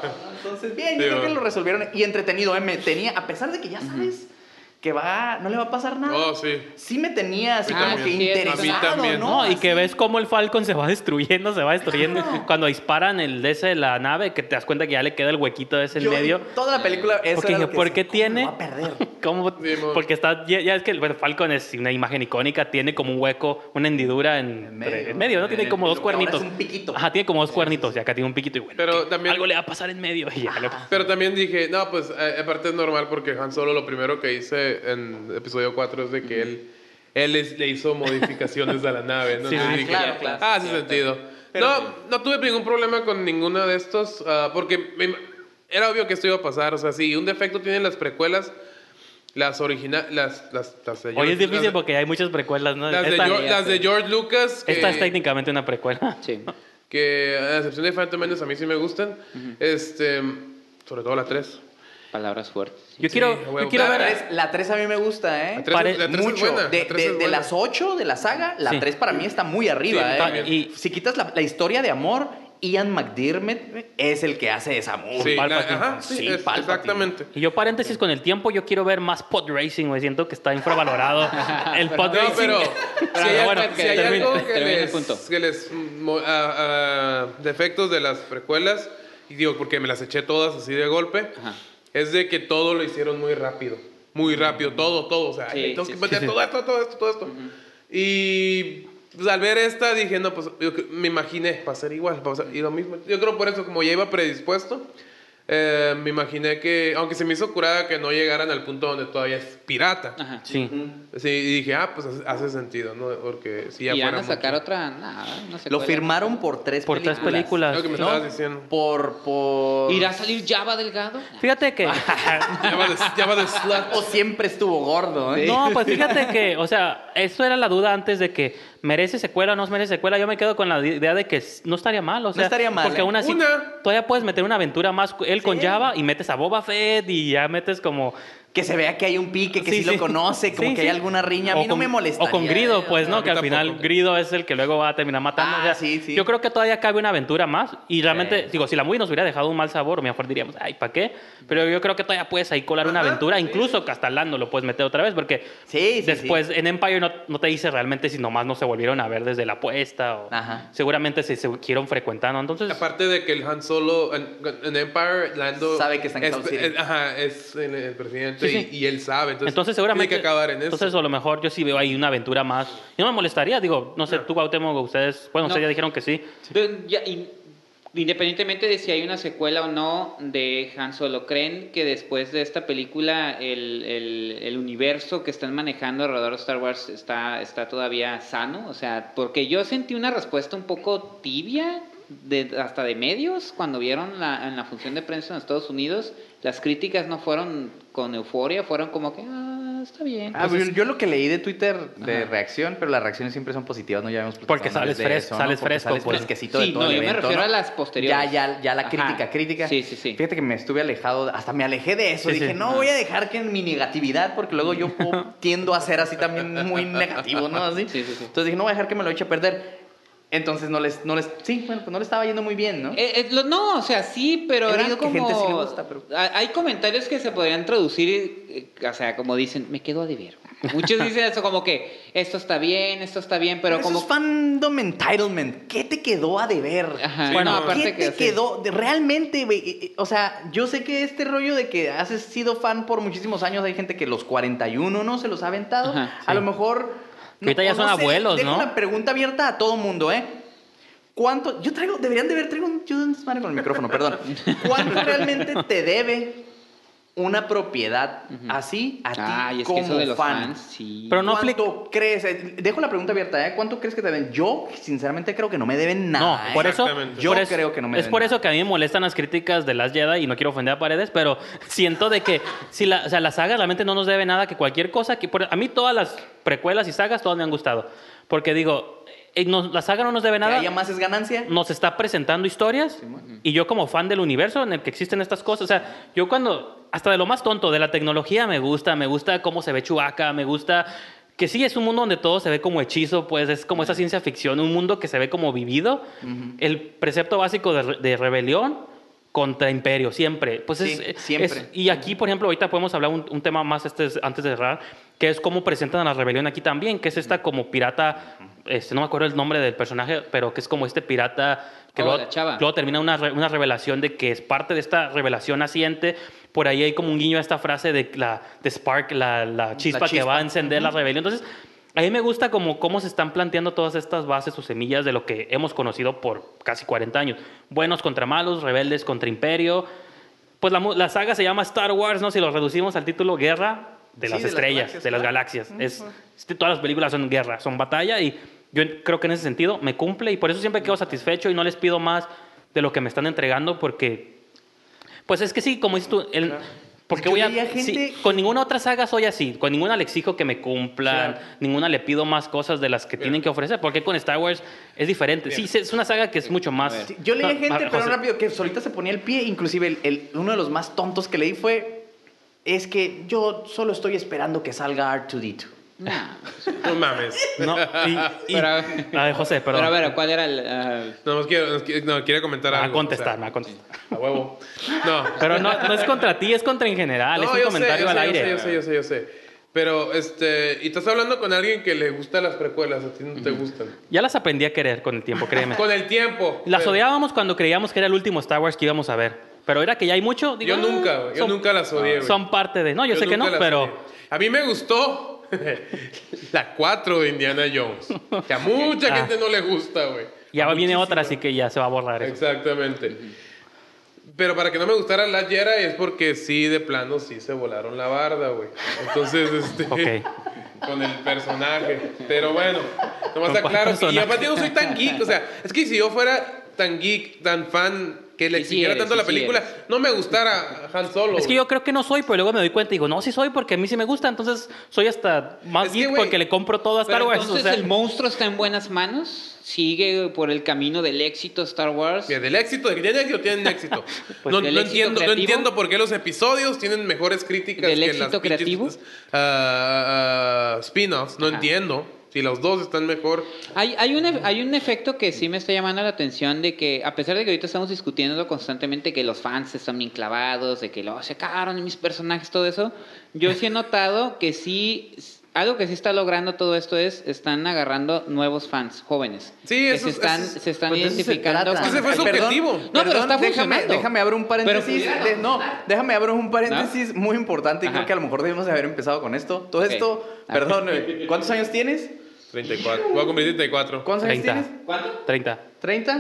Entonces, bien, yo creo que lo resolvieron y entretenido. Me tenía, a pesar de que ya sabes que no le va a pasar nada. Oh, sí. Sí me tenía así como que sí, interesado, a mí también. ¿no? No, y que Así. ves cómo el Falcon se va destruyendo. Cuando disparan la nave, que te das cuenta que ya le queda el huequito ese en medio. Toda la película, eso Porque era dije, lo que ¿por decía, qué ¿cómo tiene? lo va a perder? ¿Cómo? Porque está, ya es que el Falcon es una imagen icónica, tiene como un hueco, una hendidura en medio, ¿no? Tiene como dos cuernitos. Ahora es un piquito. Ajá, tiene como dos cuernitos y acá tiene un piquito y bueno, Pero también- algo le va a pasar en medio y ya. Pero también dije, no, pues aparte es normal porque Han Solo lo primero que hice en episodio 4 es de que él le hizo modificaciones a la nave, ¿no? Sí, Entonces sí, dije, claro. hace sentido. No tuve ningún problema con ninguna de estos porque era obvio que esto iba a pasar. O sea, si un defecto tienen las precuelas, las originales, las de Hoy es difícil las- porque hay muchas precuelas, ¿no? las de George Lucas. Esta es técnicamente una precuela. Sí. Que a excepción de Phantom Menace a mí sí me gustan. Sobre todo la 3. Palabras fuertes. Yo quiero huevo. ver... La 3 a mí me gusta, ¿eh? La 3 es Mucho. buena. De, La 3 es de buena. las 8 de la saga, la Sí. 3 para mí está muy arriba, Sí, también. Y si quitas la historia de amor, Ian McDiarmid es el que hace esa movie. Sí, Palpatine. ajá, sí, Sí, es- Palpatine. exactamente. Y yo paréntesis con el tiempo, yo quiero ver más pod racing, güey. Siento que está infravalorado el pod No, racing. pero si hay, bueno, si hay termina- algo termina el punto. que les defectos de las precuelas, y digo porque me las eché todas así de golpe, Ajá. es de que todo lo hicieron muy rápido. Muy rápido, todo. O sea, Sí, tengo sí, que sí, meter sí. todo esto. Y pues, al ver esta dije, no, pues me imaginé, va a ser igual, y lo mismo. Yo creo por eso, como ya iba predispuesto, me imaginé que, aunque se me hizo curada que no llegaran al punto donde todavía es pirata. Ajá. Sí. Sí, y dije, pues hace sentido, ¿no? Porque si ya ¿Y van fuera a sacar mucho. otra? Nada, no sé. Lo firmaron por tres Por tres películas. Lo que me ¿no? estabas diciendo. Por... ¿Irá a salir Java Delgado? Fíjate que... Ya va de slut. O siempre estuvo gordo, ¿eh? No, pues fíjate que, o sea, eso era la duda antes de que merece secuela o no merece secuela. Yo me quedo con la idea de que no estaría mal, o sea, estaría mal, porque ¿eh? aún así todavía puedes meter una aventura más él con Java y metes a Boba Fett y ya metes como Que se vea que hay un pique, que sí, lo conoce, como Sí, que sí. hay alguna riña. A O mí no con- me molesta. O con Grido, pues, ¿no? a mí Que al tampoco. final Grido es el que luego va a terminar matando. Ah, o sea, sí, sí. Yo creo que todavía cabe una aventura más. Y realmente, Sí. digo, si la movie nos hubiera dejado un mal sabor, mejor diríamos, ay, ¿para qué? Pero yo creo que todavía puedes ahí colar una aventura. Incluso Castalando lo puedes meter otra vez. Porque Sí, sí, después en Empire no te dice realmente si nomás no se volvieron a ver desde la apuesta. O Ajá. seguramente se siguieron frecuentando. Entonces, Aparte de que el Han Solo en Empire, Lando Sabe que está en Cloud City. es el presidente Sí, sí. y él sabe. entonces seguramente tiene que acabar en eso. Entonces a lo mejor yo sí veo ahí una aventura más. Y no me molestaría, digo, no sé, tú Cuauhtémoc, ustedes, bueno, No. ustedes ya dijeron que sí. Independientemente de si hay una secuela o no de Han Solo, ¿creen que después de esta película el universo que están manejando alrededor de Star Wars está todavía sano? O sea, porque yo sentí una respuesta un poco tibia, hasta de medios, cuando vieron en la función de prensa en Estados Unidos. Las críticas no fueron con euforia, fueron como que, está bien. Ah, Pues yo lo que leí de Twitter de Ajá. reacción, pero las reacciones siempre son positivas, ¿no? Ya hemos platicado Porque una sales vez de fresco, eso, sales Porque fresco, sales pues. fresquecito de Sí, todo no, el yo me evento, refiero ¿no? a las posteriores. Ya la Ajá. crítica. Sí, sí, sí. Fíjate que me estuve alejado, hasta me alejé de eso. Sí, Dije, sí. no voy a dejar que en mi negatividad, porque luego yo tiendo a ser así también muy negativo, ¿no? Así. Sí, sí, sí. Entonces dije, no voy a dejar que me lo eche a perder. Entonces pues no le estaba yendo muy bien, ¿no? No, o sea, sí, pero He eran leído que como... gente sí le gusta, pero- Hay comentarios que se podrían traducir, o sea, como dicen, me quedo a deber. Muchos dicen eso como que esto está bien, pero como... Eso es fandom entitlement. ¿Qué te quedó a deber? Ajá, Bueno, no, aparte ¿Qué que te sí. quedó? Realmente, güey, o sea, yo sé que este rollo de que has sido fan por muchísimos años, hay gente que los 41 no se los ha aventado. Ajá, A lo mejor... Ahorita ya o son abuelos, dejo ¿no? una pregunta abierta a todo mundo, ¿eh? ¿Cuánto? Deberían de ver, traigo un desmadre con el micrófono, perdón. ¿Cuánto realmente te debe una propiedad así a ti Ay, es como que eso de los fan? fans, sí. Pero no ¿Cuánto crees? Dejo la pregunta abierta, ¿eh? ¿Cuánto crees que te deben? Yo, sinceramente, creo que no me deben No, nada. por ¿eh? eso, Exactamente. Yo por eso- creo que no me es deben por nada. eso que a mí me molestan las críticas de Last Jedi y no quiero ofender a Paredes, pero siento de que si la saga realmente no nos debe nada, que cualquier cosa a mí todas las precuelas y sagas todas me han gustado, porque digo, la saga no nos debe ¿Que nada. haya más es ganancia? Nos está presentando historias y yo como fan del universo en el que existen estas cosas, o sea, yo cuando, hasta de lo más tonto, de la tecnología me gusta cómo se ve Chewbacca, me gusta que sí, es un mundo donde todo se ve como hechizo, pues es como esa ciencia ficción, un mundo que se ve como vivido, el precepto básico de rebelión, contra Imperio, siempre. Pues Sí, siempre. y aquí, por ejemplo, ahorita podemos hablar un tema más antes de cerrar, que es cómo presentan a la rebelión aquí también, que es esta como pirata, no me acuerdo el nombre del personaje, pero que es como este pirata que la chava. luego termina una revelación de que es parte de esta revelación naciente. Por ahí hay como un guiño a esta frase de Spark, la chispa que va a encender la rebelión. Entonces, a mí me gusta cómo se están planteando todas estas bases o semillas de lo que hemos conocido por casi 40 años. Buenos contra malos, rebeldes contra imperio. Pues la saga se llama Star Wars, ¿no? Si lo reducimos al título, Guerra de las Estrellas, de las Galaxias. Todas las películas son guerra, son batalla, y yo creo que en ese sentido me cumple, y por eso siempre quedo satisfecho y no les pido más de lo que me están entregando, porque pues es que sí, como dices tú, porque con ninguna otra saga soy así, con ninguna le exijo que me cumplan, ninguna le pido más cosas de las que tienen que ofrecer, porque con Star Wars es diferente. Sí, es una saga que es mucho más... Yo leí gente, pero rápido, que solita se ponía el pie, inclusive uno de los más tontos que leí es que yo solo estoy esperando que salga R2-D2. No mames. No, Pero, a ver, José, perdón. Pero a ver, ¿cuál era el...? Quiero comentar algo. Me va a contestar. A huevo. No. Pero no es contra ti, es contra en general. Es un comentario al aire. Yo sé. Pero, y estás hablando con alguien que le gustan las precuelas, a ti no te gustan. Ya las aprendí a querer con el tiempo, créeme. Con el tiempo. Las odiábamos cuando creíamos que era el último Star Wars que íbamos a ver. Pero era que ya hay mucho. Digo, yo nunca las odié, güey. Son parte de... No, yo sé que no, pero... Odié. A mí me gustó la 4 de Indiana Jones. Que a mucha gente no le gusta, güey. Ya viene otra, así que ya se va a borrar eso. Exactamente. Pero para que no me gustara la Jedi es porque sí, de plano, sí se volaron la barda, güey. Entonces, Okay. Con el personaje. Pero bueno, nomás aclaro. Y aparte no soy tan geek. O sea, es que si yo fuera tan geek, tan fan, que le exigiera tanto la película, no me gustara Han Solo. Es que yo creo que no soy, pero luego me doy cuenta y digo, no, sí soy, porque a mí sí me gusta. Entonces soy hasta más geek porque le compro todo a Star Wars. Entonces, ¿el monstruo está en buenas manos? ¿Sigue por el camino del éxito Star Wars? Mira, del éxito, de que tienen éxito, tienen éxito. Pues no entiendo por qué los episodios tienen mejores críticas que las creativo spin-offs. No entiendo. Si los dos están mejor. Hay un efecto que sí me está llamando la atención, de que a pesar de que ahorita estamos discutiendo constantemente que los fans están bien clavados, de que se cagaron en mis personajes, todo eso, yo sí he notado que sí, algo que sí está logrando todo esto están agarrando nuevos fans jóvenes. Sí, eso se están identificando. Ese fue su objetivo. Pero está funcionando. Déjame abrir un paréntesis. Déjame abrir un paréntesis muy importante, y creo que a lo mejor debemos de haber empezado con esto. Todo esto, perdón, ¿cuántos años tienes? 34. Voy a cumplir 34. ¿Cuántos años tienes? ¿Cuánto? 30. ¿30?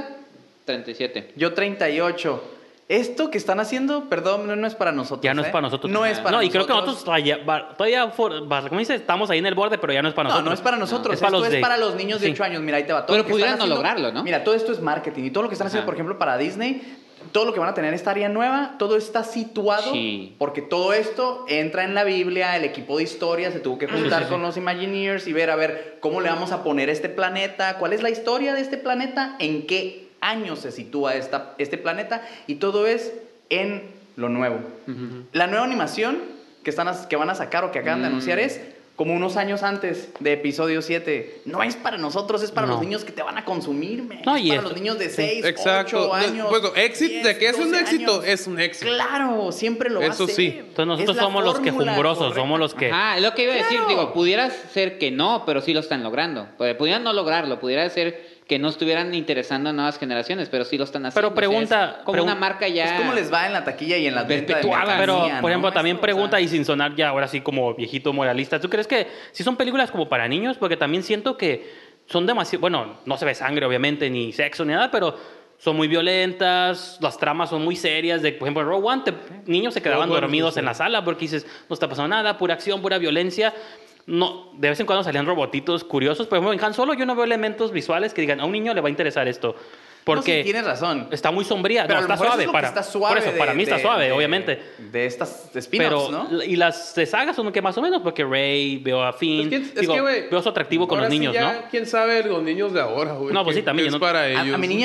37. Yo 38. Esto que están haciendo, perdón, no es para nosotros. Ya no es para nosotros. No es para nosotros. Y creo que nosotros todavía, como dice, estamos ahí en el borde, pero ya no es para nosotros. No es para nosotros. Esto es para los niños de 8 años. Mira, ahí te va. Pero pudieran no lograrlo, ¿no? Mira, todo esto es marketing. Y todo lo que están haciendo, por ejemplo, para Disney, todo lo que van a tener esta área nueva, todo está situado, porque todo esto entra en la Biblia. El equipo de historia se tuvo que juntar con los Imagineers y ver, a ver, cómo le vamos a poner este planeta, cuál es la historia de este planeta, en qué año se sitúa este planeta, y todo es en lo nuevo. La nueva animación que van a sacar o que acaban de anunciar es como unos años antes de episodio 7. No es para nosotros, es para los niños que te van a consumir, es para los niños de 6, 8 años. Pues, éxito, 10, de que es un éxito, años. Es un éxito. Claro, siempre lo va a ser. Eso sí. Entonces nosotros somos los quejumbrosos, somos los que... Es lo que iba a decir, pudiera ser que no, pero sí lo están logrando. Pudieran no lograrlo, pudiera ser que no estuvieran interesando a nuevas generaciones, pero sí lo están haciendo. Pero pregunta... como una marca ya... Es como les va en la taquilla y en las ventas de mercancía, pero, por ejemplo, también Esto, pregunta, y sin sonar ya ahora sí como viejito moralista, ¿tú crees que si son películas como para niños? Porque también siento que son demasiado... Bueno, no se ve sangre, obviamente, ni sexo, ni nada, pero son muy violentas, las tramas son muy serias. Por ejemplo, en Rogue One, niños se quedaban dormidos en la sala porque dices, no está pasando nada, pura acción, pura violencia. No, de vez en cuando salían robotitos curiosos. Por ejemplo, en Han Solo yo no veo elementos visuales que digan, a un niño le va a interesar esto. Porque tienes razón. Está muy sombría. Pero no, está suave. Por eso, para mí está suave, obviamente. De estas spin-offs, ¿no? Y las de sagas son que más o menos, porque Rey, veo a Finn. Veo su atractivo con los niños, ¿no? ¿Quién sabe los niños de ahora, güey? No, pues sí, también. Es para ellos. A mi niña,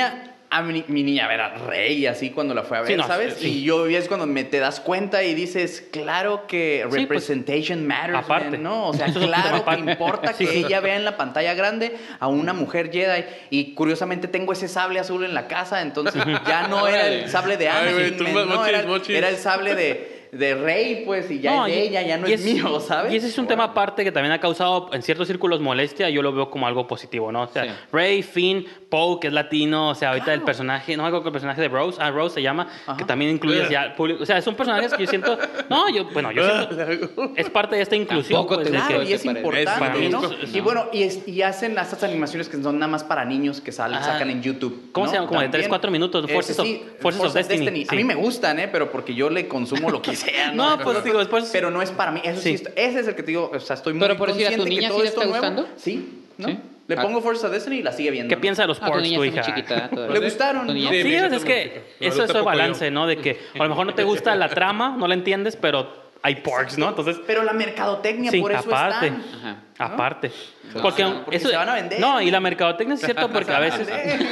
a mi niña era Rey, así cuando la fue a ver, Sí, no, ¿sabes? sí. Y yo es cuando te das cuenta y dices, claro que Sí, representation matters, aparte. man, ¿no? O sea, Eso es un tema claro que aparte. importa Sí, que sí. ella vea en la pantalla grande a una mujer Jedi. Y curiosamente tengo ese sable azul en la casa, entonces ya no era el sable de Ay, güey, Anakin, tú man, no, mochis, era, mochis. era el sable de Rey, pues, y ya No, es de ella, ya no es mío, ¿sabes? Y ese es un tema aparte que también ha causado en ciertos círculos molestia. Yo lo veo como algo positivo, ¿no? O sea, Sí. Rey, Finn, Poe, que es latino. O sea, ahorita Claro. el personaje, no me acuerdo que el personaje de Rose, Rose se llama, Ajá. que también incluye ya público. O sea, son personajes que yo siento. No, yo siento. Es parte de esta inclusión. Tampoco te pues, de gustó Claro, que- y es para- importante, es- ¿no? no. Y bueno, y hacen estas animaciones que son nada más para niños que sacan en YouTube. ¿Cómo ¿no? se llama? Como de También. 3-4 minutos, Forces of Destiny. A mí Sí. me gustan, pero porque yo le consumo lo que sea. No, pues digo, después. Pero no es para mí. Eso sí, Sí. ese es el que te digo. O sea, estoy muy Pero por decir, ¿a tu consciente niña que sí todo le esto está nuevo. gustando? Sí, ¿no? ¿Sí? Le Ah. pongo Forza Destiny y la sigue viendo. ¿Qué ¿no? piensa de los Tu ports niña tu está muy hija? chiquita todavía. ¿Le gustaron? Tu niña- ¿no? Sí, Sí, me es gusta que mucho. eso Me es gusta el poco balance, yo. ¿no? De que a lo mejor no te gusta la trama, no la entiendes, pero hay porks, ¿no? Entonces, Pero la mercadotecnia, sí, por eso aparte. están. Ajá. Aparte. No, Porque, porque se van a vender. No, y la mercadotecnia es cierto porque a veces.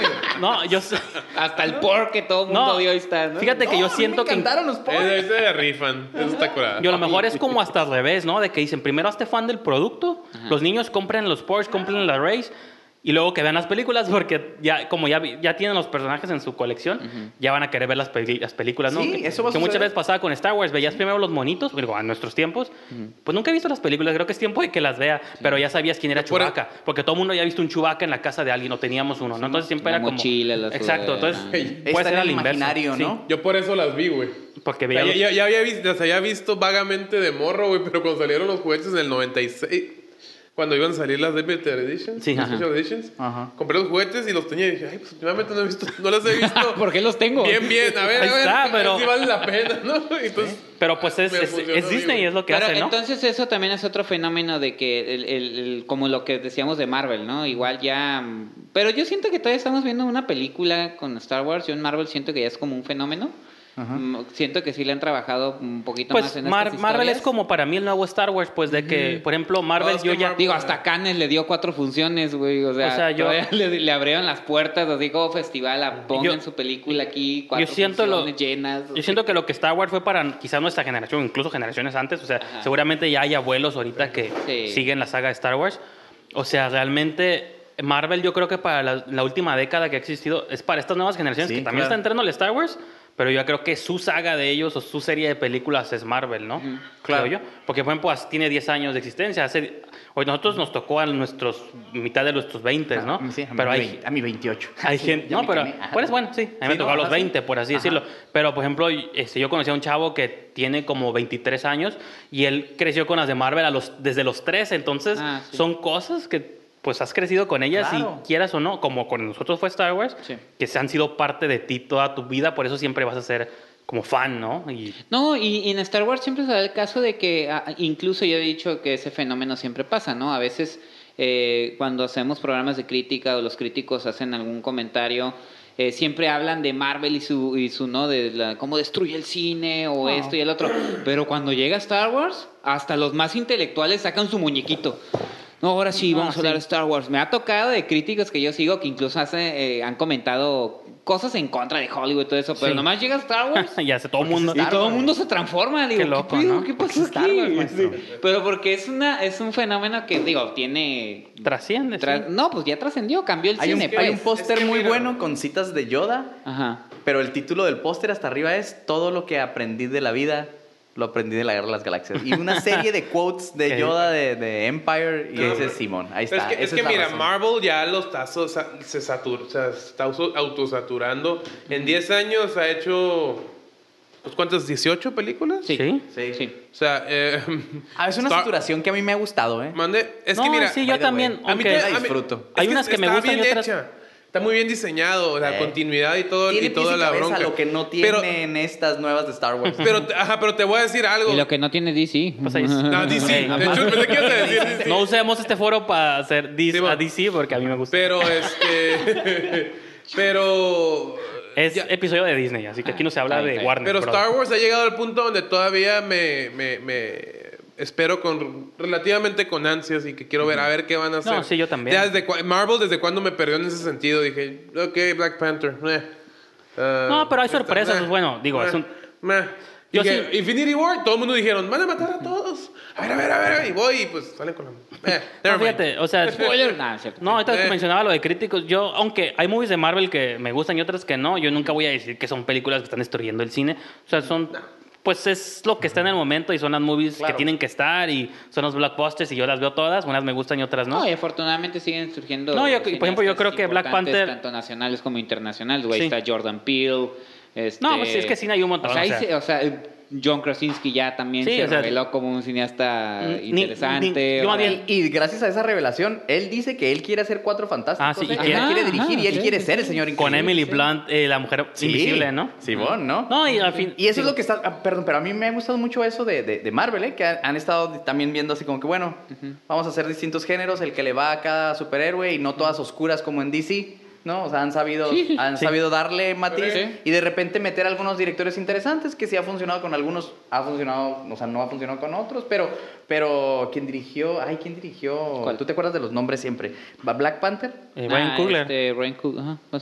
No, yo. Hasta el pork que todo el mundo No, dio ahí está, ¿no? fíjate que No, yo a mí siento me que. encantaron los porks. Ese de rifan. Eso está curado. Yo a lo mejor es como hasta al revés, ¿no? De que dicen, primero hazte fan del producto, los niños compren los Porsche, compren las Rays, y luego que vean las películas, porque ya como ya tienen los personajes en su colección, ya van a querer ver las películas, ¿no? Sí, que, eso va a que muchas suceder. veces pasaba con Star Wars, veías primero los monitos, digo, a nuestros tiempos, pues nunca he visto las películas, creo que es tiempo de que las vea, pero ya sabías quién era Por- Chewbacca, porque todo el mundo había visto un Chewbacca en la casa de alguien, o teníamos uno, ¿no? Entonces siempre La era como... mochila, la Exacto, sudadera. entonces Está puede ser en al el inverso. imaginario, sí, ¿no? Yo por eso las vi, güey. porque O sea, veía... ya había visto, o sea, ya había visto vagamente de morro, güey, pero cuando salieron los juguetes en el 96, cuando iban a salir las Limited Editions, Sí, las ajá. Special Editions, Ajá. compré los juguetes y los tenía y dije, ay, pues últimamente no las he visto. ¿Por qué los tengo? Bien, bien, a ver, Ahí a ver, está, a ver pero- si vale la pena, ¿no? Entonces, Pero pues es Me funcionó Disney bien, y es lo que Pero hace, ¿no? entonces eso también es otro fenómeno de que como lo que decíamos de Marvel, ¿no? Igual ya... Pero yo siento que todavía estamos viendo una película con Star Wars. Yo en Marvel siento que ya es como un fenómeno. Siento que sí le han trabajado un poquito más Pues en estas Marvel historias. es como para mí el nuevo Star Wars, pues de que, por ejemplo, Marvel No, es yo que ya... Marvel- Digo, hasta Cannes le dio 4 funciones, güey. O sea, yo- todavía le abrieron las puertas, así como festival, pongan Yo- su película aquí, 4 yo siento lo- funciones llenas. Yo siento que lo que Star Wars fue para quizás nuestra generación, incluso generaciones antes, o sea, Ajá. seguramente ya hay abuelos ahorita que Sí. siguen la saga de Star Wars. O sea, realmente Marvel yo creo que para la última década que ha existido es para estas nuevas generaciones Sí, que también claro. están entrando al Star Wars, pero yo creo que su saga de ellos o su serie de películas es Marvel, ¿no? Claro. Creo yo. Porque, por ejemplo, tiene 10 años de existencia. Hoy nosotros nos tocó a mitad de nuestros 20, ¿no? Sí, pero hay, a mi 28. hay Sí, gente, ya no, me pero quemé. Ajá. pues bueno, sí, a mí me Sí, tocó no, a los ajá, sí. 20, por así Ajá. decirlo. Pero por ejemplo, yo conocí a un chavo que tiene como 23 años y él creció con las de Marvel desde los 13, entonces Ah, sí. son cosas que pues has crecido con ellas Claro. y quieras o no, como con nosotros fue Star Wars, Sí. que se han sido parte de ti toda tu vida, por eso siempre vas a ser como fan, ¿no? Y No, y en Star Wars siempre se da el caso de que, incluso yo he dicho que ese fenómeno siempre pasa, ¿no? A veces cuando hacemos programas de crítica o los críticos hacen algún comentario, siempre hablan de Marvel y su ¿no? De cómo destruye el cine o esto y el otro. Pero cuando llega Star Wars, hasta los más intelectuales sacan su muñequito. No, ahora sí, vamos a hablar de Star Wars. Me ha tocado de críticos que yo sigo que incluso han comentado cosas en contra de Hollywood y todo eso, pero Sí. nomás llega Star Wars ya sé, todo el mundo... y todo el mundo se transforma. Digo, Qué loco, ¿qué pedo? ¿no? ¿Qué pasó Star aquí? Wars, maestro. Sí. Pero porque es un fenómeno que, digo, tiene... Trasciende, sí. No, pues ya trascendió, cambió el Hay cine, hay un pues. póster Es que muy mira- bueno con citas de Yoda, Ajá. pero el título del póster hasta arriba es Todo lo que aprendí de la vida, lo aprendí de la Guerra de las Galaxias. Y una serie de quotes de Ok. Yoda de Empire, y No, ese es Simón. Ahí Pero está. es esa que la mira, razón. Marvel ya lo está, se está autosaturando. En 10 años ha hecho, pues, ¿cuántas? ¿18 películas? Sí. ¿Sí? Sí. Sí. O sea, Es una saturación que a mí me ha gustado, ¿eh? Mande, es No, que mira, sí, by yo the también, way, a mí aunque... la disfruto. Hay unas que me está gustan y bien otras- hecha. Está muy bien diseñado, la continuidad y todo Tiene y toda pies y la cabeza, bronca. lo que no tienen estas nuevas de Star Wars. Pero te voy a decir algo. Y lo que no tiene DC. Pues ahí- No, DC. Ey, De hecho, pensé que ibas a decir DC. No usemos este foro para hacer Sí, va. a DC porque a mí me gusta. Pero pero Es ya- episodio de Disney, así que aquí no se habla Está bien, de está bien. Warner. pero Bros. Star Wars ha llegado al punto donde todavía espero relativamente con ansias y que quiero ver a ver qué van a hacer. No, sí, yo también. Marvel desde cuando me perdió en ese sentido. Dije, ok, Black Panther. No, pero hay sorpresas. Bueno, digo, es un... Yo dije, Infinity War, todo el mundo dijeron, van a matar a todos. A ver. Y voy y pues salen con la... No, fíjate, o sea... Spoiler. Nah, cierto. No, ahorita que mencionaba lo de críticos, yo, aunque hay movies de Marvel que me gustan y otras que no, yo nunca voy a decir que son películas que están destruyendo el cine. O sea, son... Pues es lo que está en el momento y son las movies que tienen que estar y son los blockbusters y yo las veo todas. Unas me gustan y otras no. No, y afortunadamente siguen surgiendo... No, por ejemplo, yo creo que Black Panther... Tanto nacionales como internacionales. Güey, está Jordan Peele. No, pues es que cine hay un montón. O sea, John Krasinski ya también se reveló como un cineasta interesante. Y gracias a esa revelación, él dice que él quiere hacer Cuatro Fantásticos. Y él quiere dirigir y él quiere ser el señor increíble. Con Emily Blunt, la mujer invisible, ¿no? Simón, ¿no? No, y al fin... Y eso es lo que está... Perdón, pero a mí me ha gustado mucho eso de Marvel, que han estado también viendo así como que, bueno, vamos a hacer distintos géneros, el que le va a cada superhéroe y no todas oscuras como en DC. ¿No? O sea, han sabido darle matiz y de repente meter algunos directores interesantes que sí ha funcionado con algunos, o sea, no ha funcionado con otros, pero ¿quién dirigió? ¿Cuál? ¿Tú te acuerdas de los nombres siempre? ¿Black Panther? Ryan Coogler. Ryan Coogler.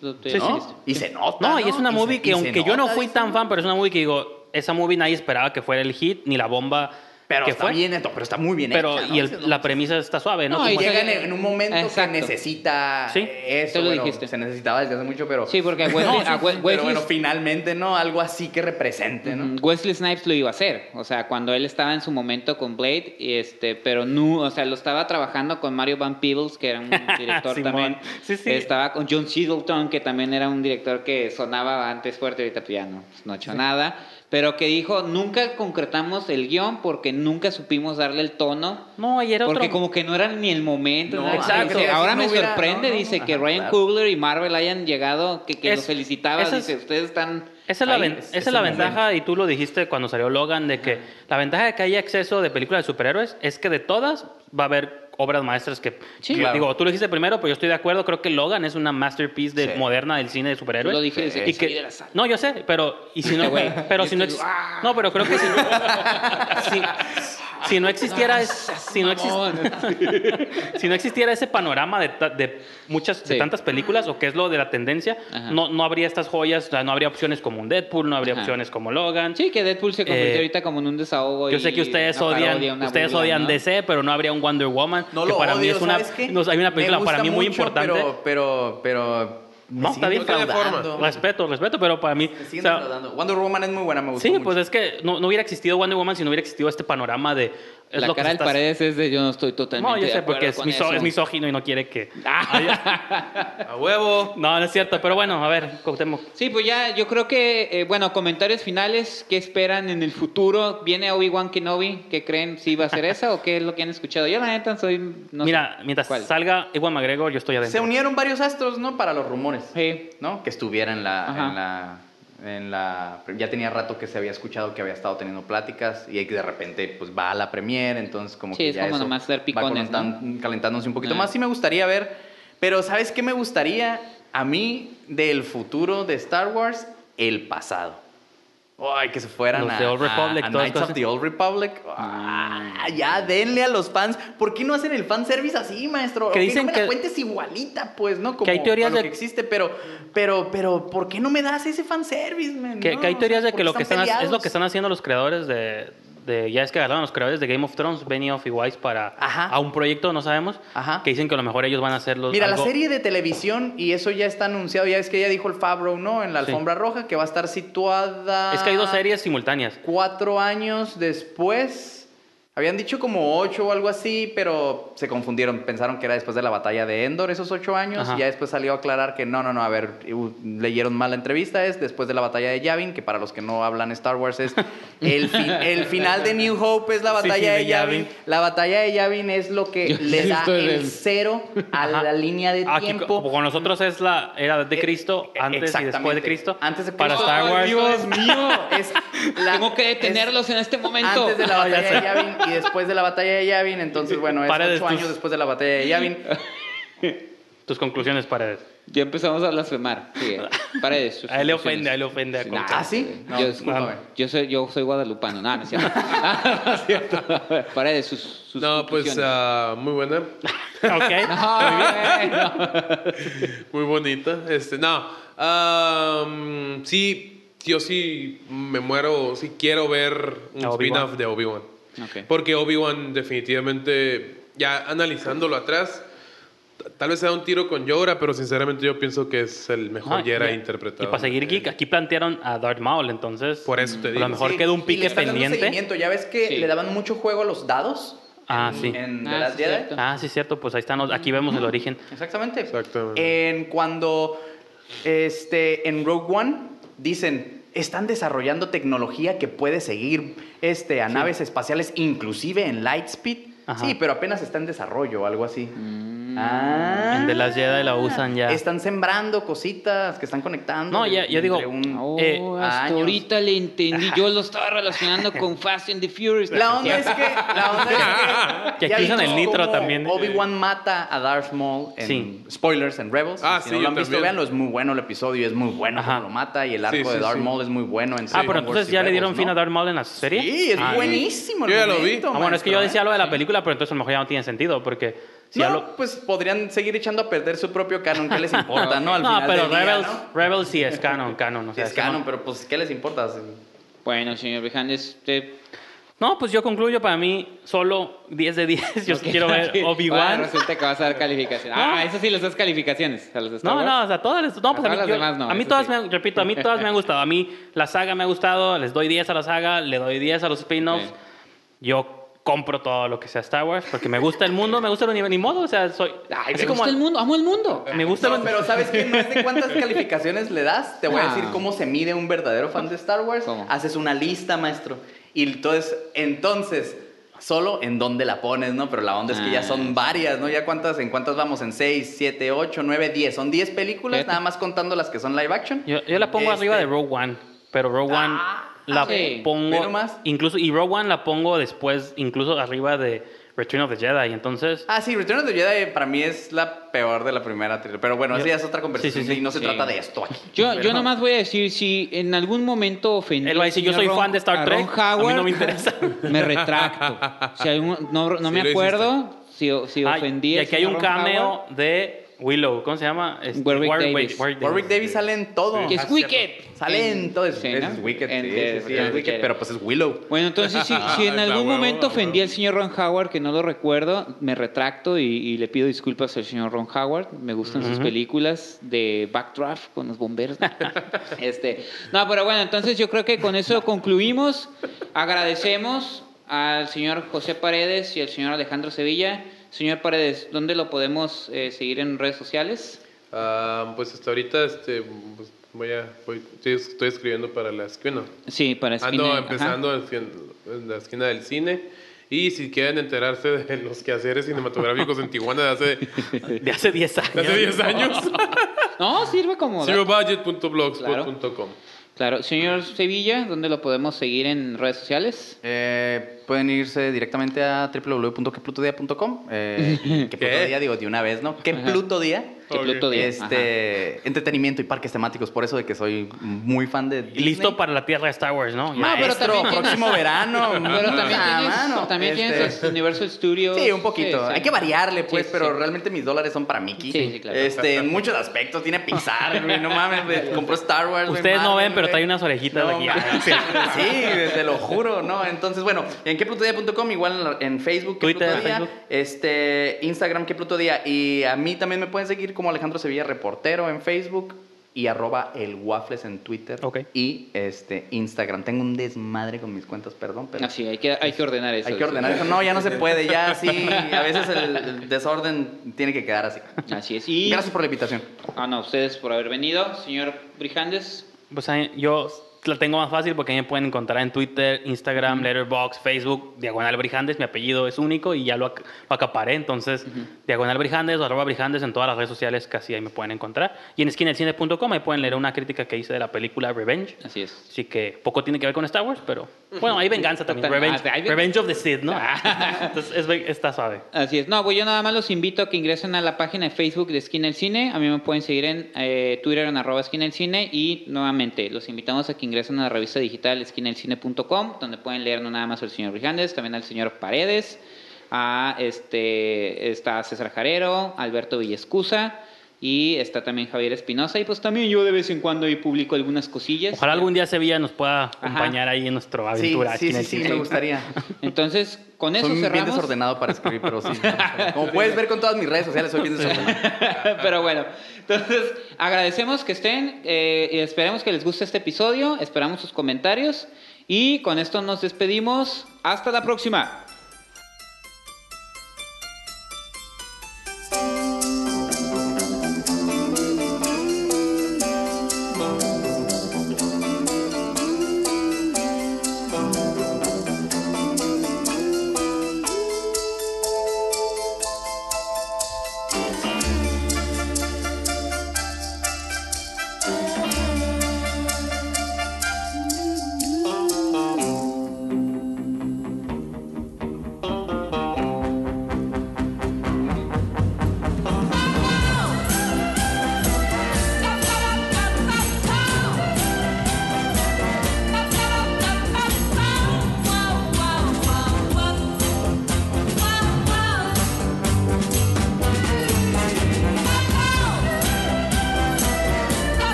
¿No? Y se nota, No, y es una movie que aunque yo no fui tan fan, pero es una movie que digo, esa movie nadie esperaba que fuera el hit, ni la bomba... Pero está bien hecho, pero está muy bien hecha, ¿no? Y la premisa está suave, ¿no? Y llega en un momento que necesita eso. Tú lo dijiste. Se necesitaba desde hace mucho, pero... Sí, porque pero bueno, finalmente, ¿no? Algo así que represente, ¿no? Wesley Snipes lo iba a hacer. O sea, cuando él estaba en su momento con Blade, pero no... O sea, lo estaba trabajando con Mario Van Peebles, que era un director también. Sí. Estaba con John Singleton, que también era un director que sonaba antes fuerte, ahorita pues ya no ha hecho nada. Pero que dijo, nunca concretamos el guión porque nunca supimos darle el tono. No, y era porque como que no era ni el momento. No, exacto. Ahora me sorprende, dice, que Ryan Coogler y Marvel hayan llegado, que los felicitaba. Dice, ustedes están... Esa es la ventaja, y tú lo dijiste cuando salió Logan, de que la ventaja de que haya exceso de películas de superhéroes es que de todas va a haber obras maestras que... Digo, tú lo dijiste primero, pero yo estoy de acuerdo. Creo que Logan es una masterpiece moderna del cine de superhéroes. Tú lo dije desde que de la sala. No, yo sé, pero... Y si no, no, pero creo que si no existiera ese panorama de tantas películas, o que es lo de la tendencia, no habría estas joyas, o sea, no habría opciones como un Deadpool, no habría opciones como Logan. Sí, que Deadpool se convirtió ahorita como en un desahogo. Yo sé que ustedes odian ¿no? DC, pero no habría un Wonder Woman. No que lo para odio, mí es una, hay una película para mí muy mucho, importante. Pero no, está bien. Respeto, pero para mí... Wonder Woman es muy buena, me gusta mucho. Pues es que no hubiera existido Wonder Woman si no hubiera existido este panorama de... La cara del Paredes es de yo no estoy totalmente yo sé, porque es misógino y no quiere que... ¡A huevo! No es cierto, pero bueno, a ver, Cuauhtémoc. Sí, pues ya, yo creo que, comentarios finales, ¿qué esperan en el futuro? ¿Viene Obi-Wan Kenobi? ¿Qué creen? ¿Sí va a ser esa o qué es lo que han escuchado? Yo la neta Mira, mientras salga Ewan McGregor, yo estoy adentro. Se unieron varios astros, ¿no? Para los rumores. Sí. ¿No? Que estuviera ya tenía rato que se había escuchado que había estado teniendo pláticas y de repente pues va a la premiere, entonces como que ya es como nomás hacer picones, calentándose un poquito más. Sí me gustaría ver, pero ¿sabes qué me gustaría a mí del futuro de Star Wars? El pasado. Ay, que se fueran los The Old Republic, a Knights of the Old Republic. Ya denle a los fans. ¿Por qué no hacen el fanservice así, maestro? Que dicen no me la cuentes igualita, pues, ¿no? Como que hay teorías de que existe, pero ¿por qué no me das ese fanservice, man? Que hay teorías de que lo que es lo que están haciendo los creadores ya es que agarraron los creadores de Game of Thrones, Benioff y Weiss, a un proyecto, no sabemos, que dicen que a lo mejor ellos van a hacerlo. Mira, la serie de televisión, y eso ya está anunciado, ya es que ya dijo el Favreau, ¿no? En la alfombra roja, que va a estar situada... Es que hay 2 series simultáneas. 4 años después... Habían dicho como 8 o algo así, pero se confundieron. Pensaron que era después de la batalla de Endor, esos 8 años. Y ya después salió a aclarar que no, a ver, leyeron mal la entrevista. Es después de la batalla de Yavin, que para los que no hablan Star Wars es el final de New Hope es la batalla de Yavin. La batalla de Yavin es lo que le da el 0 a la línea de tiempo. Con nosotros es la era de Cristo, antes y después de Cristo. Antes de Cristo. Para Star Wars. ¡Dios mío! Tengo que detenerlos en este momento. Antes de la batalla de Yavin y después de la batalla de Yavin, entonces bueno, es 8 años después de la batalla de Yavin. Tus conclusiones, Paredes. Ya empezamos a blasfemar. Sí, pare de sus A él le suposiciones. ofende. Sí, A ¿Ah, sí? No, yo, discúlpame. yo soy guadalupano. No, no es cierto. No es cierto. Pare de sus No, pues conclusiones. muy buena. Ok. No, Muy bonita. Sí, yo sí me muero, sí quiero ver un A Obi-Wan. spin-off de Obi-Wan. Ok. Porque Obi-Wan definitivamente, ya analizándolo atrás, tal vez sea un tiro con Yoda, pero sinceramente yo pienso que es el mejor Jedi interpretado. Y para seguir geek, aquí plantearon a Darth Maul, entonces... Por eso te a digo. lo mejor Sí, quedó un y le pique están dando pendiente. seguimiento. Ya ves que Sí. le daban mucho juego a los dados. Ah, en, sí. En The Ah, Last sí, Jedi. cierto. Ah, sí, cierto. Pues ahí están. Aquí vemos el origen. Exactamente. Exactamente. En cuando en Rogue One dicen, están desarrollando tecnología que puede seguir a naves espaciales, inclusive en Lightspeed. Ajá. Sí, pero apenas está en desarrollo o algo así. En The Last Jedi la usan ya. Están sembrando cositas que están conectando. No, ya digo, Hasta años. ahorita le entendí. Yo lo estaba relacionando con Fast and the Furious. La onda es que Que aquí usan vimos el nitro cómo también. Obi-Wan mata a Darth Maul en Sí. spoilers en Rebels. Ah, si sí, no lo yo han visto, también. véanlo, es muy bueno el episodio, es muy bueno Ajá. cómo lo mata y el arco Sí, de sí, Darth sí. Maul es muy bueno en pero Clone Wars entonces y ya le Rebels, dieron fin ¿no? a Darth Maul en la serie. Sí, es Ah, buenísimo el Yo ya lo vi. momento, Ah, bueno, es que yo maestro, decía lo de la película, pero entonces a lo mejor ya no tiene sentido, porque si ya No, lo... pues podrían seguir echando a perder su propio canon. ¿Qué les importa, no? Al No, final pero del día, Rebels, ¿no? Rebels sí es canon. O Sí sea, es eso canon, no- pero pues ¿qué les importa? Bueno, señor Brijandes, No, pues yo concluyo para mí solo 10 de 10. Yo sí quiero ver Bueno, Obi-Wan. resulta que vas a dar calificación. No. Eso sí les das calificaciones. A los de Star No, Wars. no, o sea, todas, no, pues A todas las demás no, a mí eso todas sí. me han, repito, a mí todas me han gustado. A mí la saga me ha gustado, les doy 10 a la saga, le doy 10 a los spin-offs. Ok. Yo compro todo lo que sea Star Wars porque me gusta el mundo, me gusta el universo, ni modo, o sea, soy... Ay, así me como- gusta el mundo, amo el mundo. Me gusta No, el pero ¿sabes qué? No es de cuántas calificaciones le das. Te voy a Ah. decir cómo se mide un verdadero fan de Star Wars. ¿Cómo? Haces una lista, maestro. Y entonces, solo en dónde la pones, ¿no? Pero la onda es que ya son varias, ¿no? Ya en cuántas vamos, en 6, 7, 8, 9, 10. Son 10 películas, Fíjate. nada más contando las que son live action. Yo la pongo arriba de Rogue One, pero Rogue One la sí. Ve pongo nomás. incluso, y Rogue One la pongo después, incluso arriba de Return of the Jedi, entonces... Ah, sí, Return of the Jedi para mí es la peor de la primera trilogía. Pero bueno, esa ya es otra conversación Sí, sí, sí. y no se Sí. trata de esto aquí. Yo nomás voy a decir, si en algún momento ofendí Él va a decir, yo soy fan de Star Trek, a mí no me interesa. Me retracto. Si no Sí me lo acuerdo si Ah, ofendí y al aquí hay señor un Ron cameo Howard, de Willow, ¿cómo se llama? Warwick Davis. Warwick Davis sale en todo. que es Wicked. Sale en todo. Sí, Es ¿no? Wicked, En sí, The- sí, es Wicked, pero pues es Willow. Bueno, entonces si en La algún huevo, momento la ofendí huevo. al señor Ron Howard, que no lo recuerdo, me retracto y le pido disculpas al señor Ron Howard. Me gustan sus películas de Backdraft con los bomberos. No, pero bueno, entonces yo creo que con eso concluimos. Agradecemos al señor José Paredes y al señor Alejandro Sevilla. Señor Paredes, ¿dónde lo podemos seguir en redes sociales? Pues hasta ahorita pues estoy escribiendo para la esquina. Sí, para esquina. Ando ajá. empezando en la esquina del cine. Y si quieren enterarse de los quehaceres cinematográficos en Tijuana de De hace 10 años. hace 10 años, No, sirve como... zerobudget.blogspot.com. Claro. Señor Sevilla, ¿dónde lo podemos seguir en redes sociales? Pueden irse directamente a www.queplutodía.com. Que Pluto Día, digo, de una vez, ¿no? ¿Qué Pluto Día? Que Ok. Pluto Día. Entretenimiento y parques temáticos, por eso de que soy muy fan de Y Disney. listo para la tierra de Star Wars, ¿no? No, pero Maestro, también tienes- próximo verano. Pero también mano, tienes Universal Studios. Sí, un poquito. Sí, sí. Hay que variarle, pues, Sí, pero sí. realmente mis dólares son para Mickey. Sí, sí, claro. En muchos aspectos. Tiene Pixar, güey. No mames, güey. Compró Star Wars, güey, Ustedes no Marvel, ven, pero güey. trae unas orejitas No, aquí. mames. Sí, te lo juro, ¿no? Entonces, bueno, en queplutodía.com, igual en Facebook, Twitter, Queplutodía, Facebook. Instagram, Queplutodía. Y a mí también me pueden seguir como Alejandro Sevilla Reportero en Facebook y @elwaffles en Twitter Ok. y Instagram. Tengo un desmadre con mis cuentas, perdón, pero Así, hay que ordenar eso. hay que ordenar eso. No, ya no se puede, ya sí, a veces el desorden tiene que quedar así. Así es. Y Gracias por la invitación. no, ustedes por haber venido. Señor Brijandes. Pues yo la tengo más fácil porque ahí me pueden encontrar en Twitter, Instagram, Letterboxd, Facebook, Diagonal Brijandes. Mi apellido es único y ya lo acaparé. Entonces, Diagonal Brijandes o @Brijandes en todas las redes sociales, casi ahí me pueden encontrar. Y en esquinaelcine.com ahí pueden leer una crítica que hice de la película Revenge. Así es. Así que poco tiene que ver con Star Wars, pero bueno, hay venganza también. Revenge of the Sith, ¿no? Entonces, está suave. Así es. No, pues yo nada más los invito a que ingresen a la página de Facebook de Esquina del Cine. A mí me pueden seguir en Twitter en @Esquina del Cine. Y nuevamente, los invitamos a que ingresen a la revista digital esquinaelcine.com, donde pueden leer no nada más al señor Brijandes, también al señor Paredes, está César Jarero, Alberto Villescusa, y está también Javier Espinosa, y pues también yo de vez en cuando ahí publico algunas cosillas. Ojalá algún día Sevilla nos pueda acompañar ahí en nuestra aventura. Sí, me gustaría. Entonces, con eso soy cerramos. Bien desordenado para escribir, pero sí. Como puedes ver con todas mis redes sociales, soy bien desordenado. Pero bueno, entonces agradecemos que estén, y esperemos que les guste este episodio, esperamos sus comentarios, y con esto nos despedimos. Hasta la próxima.